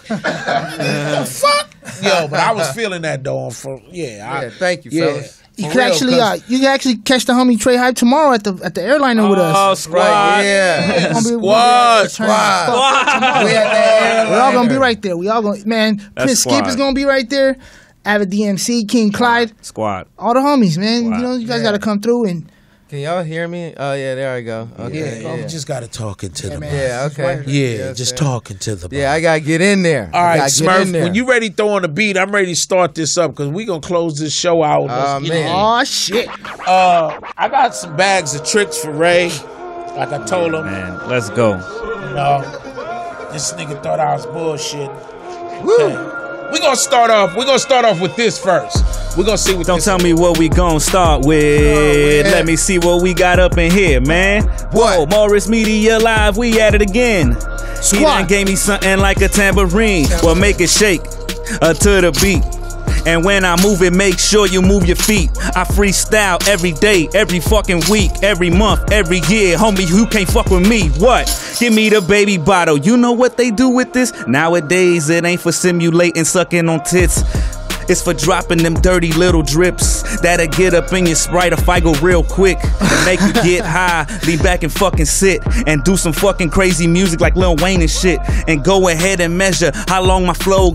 The fuck? Yo, but I was feeling that though. For yeah, I, Yeah, thank you, yeah. fellas. You For can real, actually, uh, 'cause- you can actually catch the homie Trey Hype tomorrow at the at the airliner with us. Oh, squad. Right, yeah. Gonna be- we're Squad, gonna turn fuck up tomorrow. We at the We're all gonna be airliner. right there. We all gonna man. Prince Skip squad. is gonna be right there. Avid D M C, King Clyde, Squad. all the homies, man. Wow. You know, you guys Yeah. gotta come through and Can y'all hear me? Oh, yeah, there I go. Okay, Yeah, yeah. you just gotta talking to the man. mic. Yeah, okay. Yeah, Yeah, just okay. talking to the mic. Yeah, I gotta get in there. All I right, gotta get in Smurf, there. when you ready to throw on the beat, I'm ready to start this up because we gonna close this show out. Let's Oh, get man. it. oh shit. Uh, I got some bags of tricks for Ray. Like I told him, Man, let's go. you know, this nigga thought I was bullshit. Okay. We gonna start off. We gonna start off with this first. We gonna see what. Don't this tell me what we gon' start with. Let me see what we got up in here, man. Whoa, Morris Media Live, we at it again. He done gave me something like a tambourine. Well, make it shake uh, to the beat. And when I move it, make sure you move your feet. I freestyle every day, every fucking week, every month, every year. Homie, who can't fuck with me? What? Give me the baby bottle. You know what they do with this? Nowadays, it ain't for simulating sucking on tits. It's for dropping them dirty little drips that'll get up in your Sprite or Figo real quick and make you get high, lean back and fucking sit and do some fucking crazy music like Lil Wayne and shit and go ahead and measure how long my flow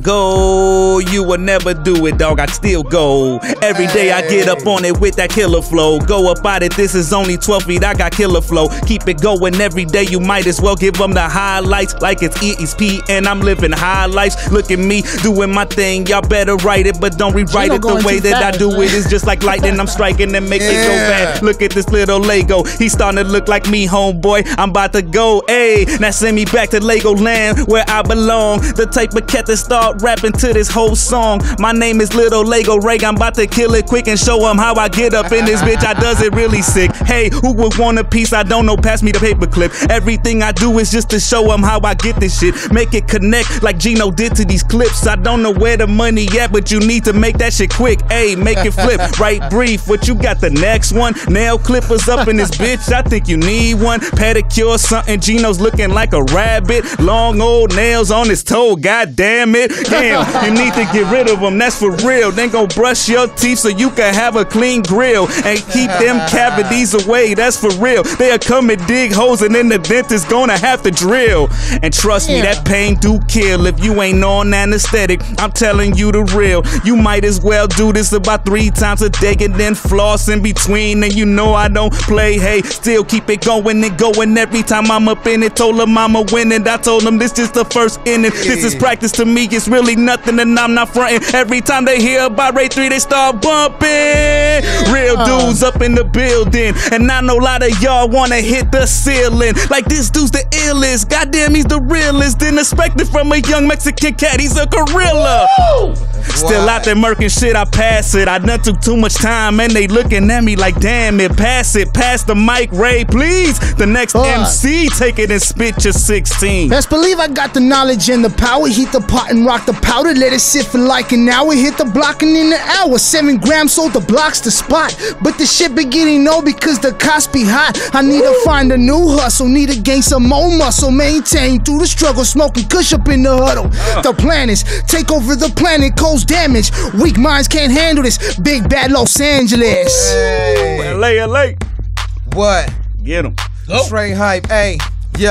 go. You will never do it, dog. I'd still go. Every day I get up on it with that killer flow. Go up out it. This is only twelve feet. I got killer flow. Keep it going every day. You might as well give them the highlights like it's E S P and I'm living high lives. Look at me doing my thing. Y'all better write it, but don't rewrite Gino it the going way too that I fast, do man. it. It's just like lightning. I'm striking and make it go Yeah. bad. Look at this little Lego. He's starting to look like me, homeboy. I'm about to go. Ayy, now send me back to Legoland where I belong. The type of cat that start rapping to this whole song. My name is Little Lego Ray. I'm about to kill it quick and show him how I get up in this bitch. I does it really sick. Hey, who would want a piece? I don't know. Pass me the paperclip. Everything I do is just to show him how I get this shit. Make it connect like Gino did to these clips. I don't know where the money at, but you need to make that shit quick. Ayy, make it flip. Right brief. What you got the next one? Nail clippers up in this bitch. I think you need one. Pedicure something. Gino's looking like a rabbit. Long old nails on his toe. God damn it. Damn, you need to get rid of them. That's for real. Then go brush your teeth so you can have a clean grill and keep them cavities away. That's for real. They'll come and dig holes and then the dentist gonna have to drill. And trust me, that pain do kill if you ain't on anesthetic. I'm telling you the real. You might as well do this about three times a day and then floss in between. And you know I don't play. Hey, still keep it going and going every time I'm up in it. Told them I'm a winning. I told them this is the first inning. This is practice to me. It's really nothing and I'm not fronting. Every time they hear about Ray three, they start bumping. Real dudes up in the building. And I know a lot of y'all wanna hit the ceiling. Like this dude's the illest. Goddamn, he's the realest. Didn't expect it from a young Mexican cat. He's a gorilla. Still out there murking shit, I pass it. I done took too much time and they looking at me like, damn it, pass it, pass the mic, Ray, please. The next Fuck. M C, take it and spit your sixteen. Best believe I got the knowledge and the power. Heat the pot and rock the powder. Let it sit for like an hour. Hit the block and in the hour. Seven grams sold the blocks the spot. But the shit be getting no because the cost be hot. I need to find a new hustle. Need to gain some more muscle. Maintain through the struggle. Smoking kush up in the huddle. The plan is take over the planet. Cause damage. Weak minds can't handle this. Big bad Los Angeles. Hey, L A, L A. what? Get him. Straight hype. Hey, yo.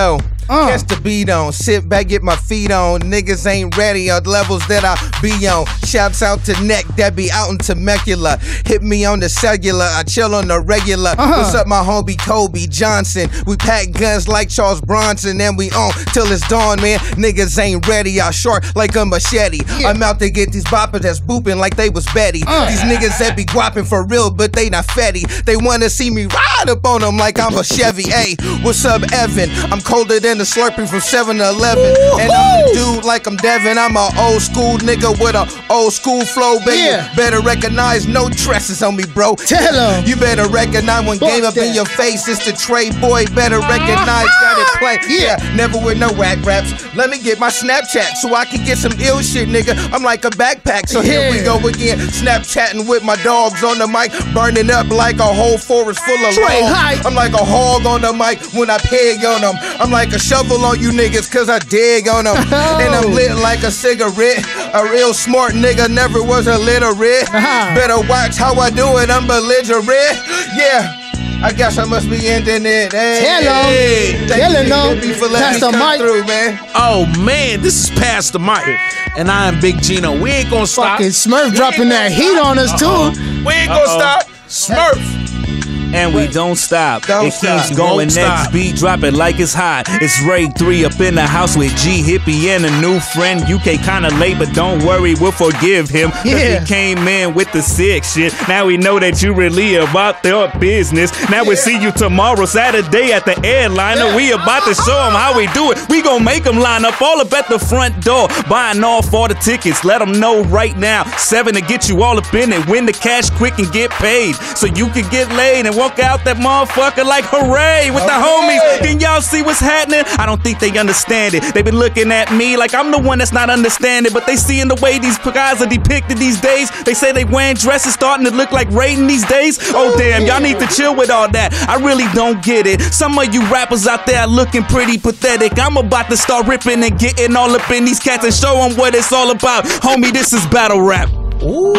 Uh. Catch the beat on, sit back, get my feet on. Niggas ain't ready on the levels that I be on. Shouts out to Neck, that be out in Temecula. Hit me on the cellular, I chill on the regular. Uh-huh. What's up, my homie Kobe Johnson? We pack guns like Charles Bronson, and we on till it's dawn, man. Niggas ain't ready, I short like a machete. Yeah. I'm out to get these boppers that's booping like they was Betty. Uh. These niggas that be guapping for real, but they not fetty. They wanna see me ride up on them like I'm a Chevy. Hey, what's up, Evan? I'm colder than the Slurpee from seven eleven. And I'm the dude like I'm Devin. I'm a old school nigga with a old school flow, baby. Yeah. Better recognize no tresses on me, bro. Tell 'em. You better recognize when Fuck game up in that. your face. It's the Trey boy. Better recognize, got it play. Yeah. Yeah, never with no whack raps. Let me get my Snapchat so I can get some ill shit, nigga. I'm like a backpack. So here we Yeah. go again. Snapchatting with my dogs on the mic, burning up like a whole forest full of Trey logs. Hype. I'm like a hog on the mic when I peg on them. I'm like a shovel on you niggas cause I dig on them. And I'm lit like a cigarette. A real smart nigga never was illiterate. Uh-huh. Better watch how I do it, I'm belligerent. Yeah. I guess I must be ending it. Hey, Tell 'em. hey, thank Tell 'em, you, no. Hippie, for letting Pass me the come mic. through, man. Oh man, this is Past the Mic, and I am Big Gino. We ain't gonna stop. Fucking Smurf We dropping ain't that gonna heat stop. on us too. We ain't gonna Uh-oh. stop. Smurf. And we don't stop. Don't it stop. keeps going. Won't Next stop. beat, drop it like it's hot. It's Raid three up in the house with G Hippie and a new friend. U K kinda late, but don't worry, we'll forgive him. Cause Yeah. he came in with the sick shit. Now we know that you really about their business. Now we'll see you tomorrow, Saturday at the airliner. We about to show them how we do it. We gon' make them line up all up at the front door, buying off all the tickets. Let them know right now. Seven to get you all up in it. Win the cash quick and get paid, so you can get laid and walk out that motherfucker like hooray with the homies. Can y'all see what's happening? I don't think they understand it. They been looking at me like I'm the one that's not understanding, but they seeing the way these guys are depicted these days. They say they wearing dresses starting to look like Raiden these days. Oh damn, y'all need to chill with all that. I really don't get it. Some of you rappers out there are looking pretty pathetic. I'm about to start ripping and getting all up in these cats and show them what it's all about. Homie, this is battle rap. Ooh.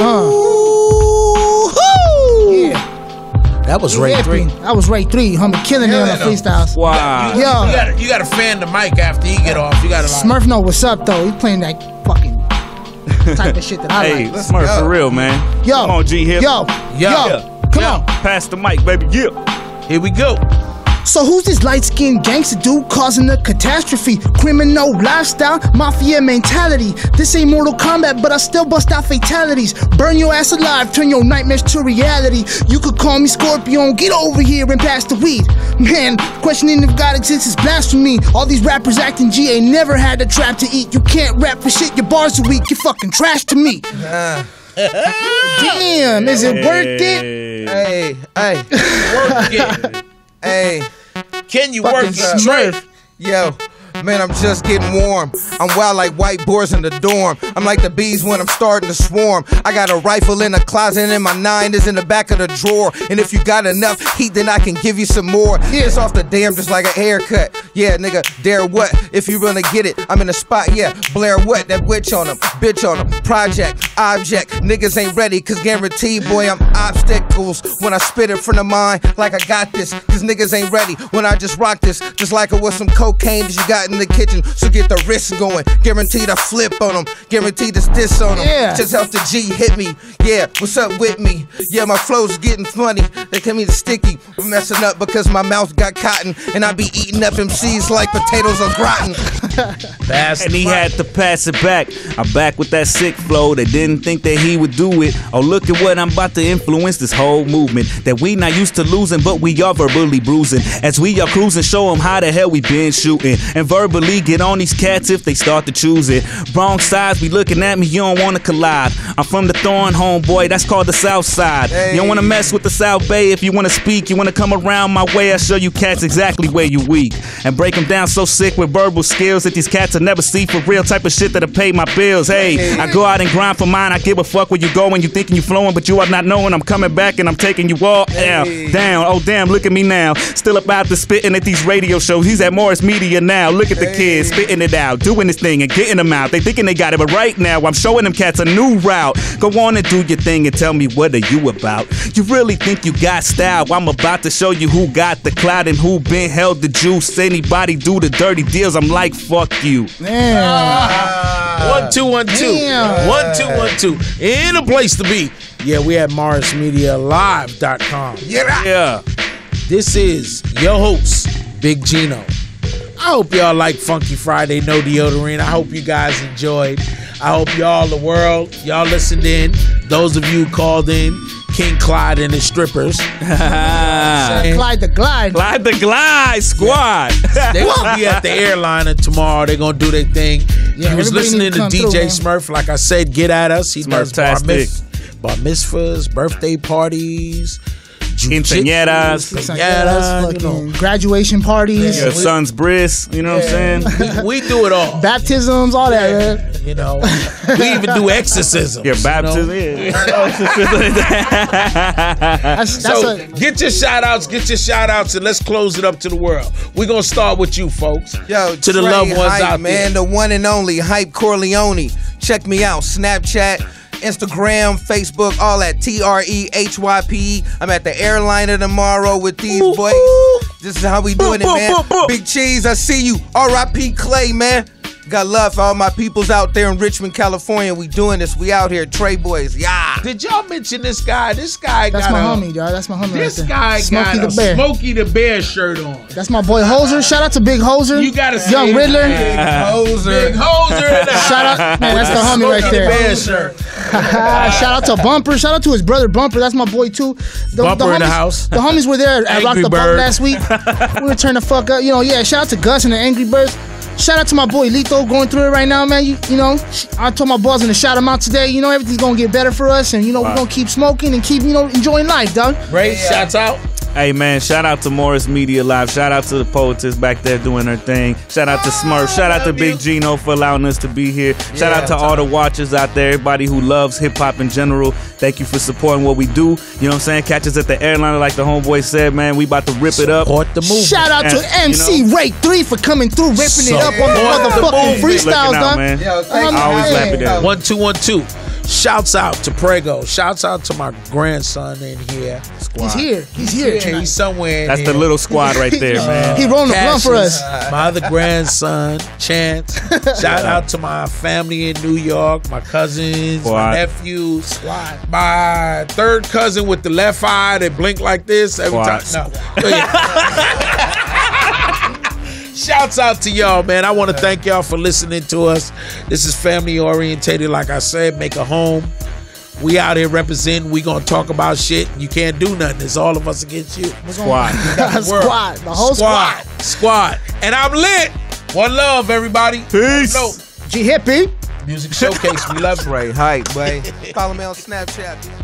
Yeah. That was Ray three. That was Ray three, homie, killing it on the Killing 'em. freestyles. Wow. You, Yo. you gotta, you gotta fan the mic after you get off. You gotta like. Smurf know what's up though. He playing that fucking type of shit that I Hey, like. Smurf go. for real, man. Yo, Come on, G Hip. yo, Yo. yo, come Yeah. on. Pass the mic, baby. Yeah. Here we go. So who's this light-skinned gangster dude causing a catastrophe? Criminal lifestyle, mafia mentality. This ain't Mortal Kombat, but I still bust out fatalities. Burn your ass alive, turn your nightmares to reality. You could call me Scorpion, get over here and pass the weed. Man, questioning if God exists is blasphemy. All these rappers acting G ain't never had a trap to eat. You can't rap for shit, your bars are weak, you fucking trash to me. Damn, is it worth it? Hey, hey, Work it. hey. Can you work Fucking it straight? Smurf. Yo, man, I'm just getting warm. I'm wild like white boars in the dorm. I'm like the bees when I'm starting to swarm. I got a rifle in the closet and my nine is in the back of the drawer. And if you got enough heat, then I can give you some more. Yeah. It's off the damn just like a haircut. Yeah, nigga, dare what? If you really get it, I'm in the spot, yeah. Blair what? That witch on them, bitch on them. Project, object, niggas ain't ready, cause guaranteed, boy, I'm obstacles. When I spit it from the mind, like I got this, cause niggas ain't ready. When I just rock this, just like it was some cocaine that you got in the kitchen, so get the wrist going. Guaranteed I flip on them, guaranteed to diss on them. Yeah. Just help the G hit me. Yeah, what's up with me? Yeah, my flow's getting funny. They tell me the sticky. I'm messing up because my mouth got cotton, and I be eating up M Cs like potatoes or gratin. Pass And the he mic. had to pass it back. I'm back with that sick flow. They didn't think that he would do it. Oh, look at what I'm about to influence this whole movement. That we not used to losing, but we are verbally bruising. As we are cruising, show them how the hell we been shooting. And verbally get on these cats if they start to choose it. Wrong sides be looking at me, you don't wanna collide. I'm from the Thorn, homeboy, that's called the South Side. Hey. You don't wanna mess with the South Bay. If you wanna speak, you wanna come around my way, I'll show you cats exactly where you weak. And break them down so sick with verbal skills that that these cats will never see for real. Type of shit that'll pay my bills. Hey, I go out and grind for mine. I give a fuck where you going. You thinking you flowing, but you are not knowing. I'm coming back and I'm taking you all down. Down. Oh, damn, look at me now. Still about to spitting at these radio shows. He's at Morris Media now. Look at the kids spitting it out, doing this thing and getting them out. They thinking they got it, but right now I'm showing them cats a new route. Go on and do your thing and tell me what are you about. You really think you got style? I'm about to show you who got the clout and who been held the juice. Anybody do the dirty deals, I'm like, fuck you. Ah. One, two, one, two. Damn. One, two, one, two. In a place to be. Yeah, we at Morris Media Live dot com. Yeah. Yeah. This is your host, Big Gino. I hope y'all like Funky Friday, No Deodorant. I hope you guys enjoyed. I hope y'all, the world, y'all listened in. Those of you called in, King Clyde and his strippers. Clyde the Glide. Clyde the Glide Squad. They're going to be at the airliner tomorrow. They're going to do their thing. Yeah, you was everybody listening need to to come D J through, man. Smurf. Like I said, get at us. He does bar, Smurftastic. mitzv- bar mitzvahs, birthday parties, Quinceañeras. quinceañeras, you know. Fucking graduation parties, Your son's bris. You know what I'm saying? We, we do it all. baptisms, all that, man. You know, we even do exorcisms. Your baptism. You know? That's, that's So a, get your shout outs, get your shout outs, and let's close it up to the world. We're going to start with you, folks. Yo, to the Trey loved ones Hype, out man, there. the one and only Hype Corleone. Check me out, Snapchat, Instagram, Facebook, all that. T R E H Y P E. I'm at the airliner tomorrow with these Ooh, boys. ooh. This is how we doing it, Boop, man. boop, boop, boop. Big Cheese, I see you. R I P Clay, man. Got love for all my peoples out there in Richmond, California. We doing this. We out here, Trey Boys. Yeah. Did y'all mention this guy? This guy that's got my a, homie, dog. That's my homie This right there. guy Smokey got the a Bear. Smokey the Bear shirt on. That's my boy Hoser. Shout out to Big Hoser. You gotta say Young it, Riddler. man. Hoser. Big Hoser in the Shout out, man. That's the homie Smokey right the there. Bear shirt. Shout out to Bumper. Shout out to his brother Bumper. That's my boy too. The, Bumper the in the homies, house. The homies were there at Rock Angry the Boat Bird. last week. We were turning the fuck up. You know, yeah. Shout out to Gus and the Angry Birds. Shout out to my boy Lito going through it right now, man. You, you know, I told my boys to shout him out today. You know, everything's gonna get better for us, and you know, Wow. we're gonna keep smoking and keep, you know, enjoying life, dog. Ray, shouts out. Hey man, shout out to Morris Media Live. Shout out to the poetess back there doing her thing. Shout out to Smurf. Shout out to Big Gino for allowing us to be here. Shout out to all the watchers out there, everybody who loves hip hop in general. Thank you for supporting what we do. You know what I'm saying? Catch us at the airliner, like the homeboy said, man. We about to rip it up. Support the movement. Shout out to Yeah, M C you know. Ray three for coming through, ripping it up on the Support the motherfucking movement. freestyles, Looking out, dog. man. Yo, thank I you. always Hey. laugh at that. One, two, one, two. Shouts out to Prego. Shouts out to my grandson in here. He's here. He's here. He's somewhere in That's here. the little squad right there, man. He rolling the blunt for us. Cassius, my other grandson, Chance. Shout out to my family in New York, my cousins, Squad. my nephews, my third cousin with the left eye that blink like this every Squad. time. No. But yeah. Shouts out to y'all, man. I want to thank y'all for listening to us. This is family orientated, like I said, make a home. We out here representing. We gonna talk about shit. You can't do nothing. It's all of us against you. Squad. Squad. The whole squad. Squad. Squad. And I'm lit. One love, everybody. Peace. No. G Hippie. Music Showcase. We love you. Trey Hype, boy. Follow me on Snapchat.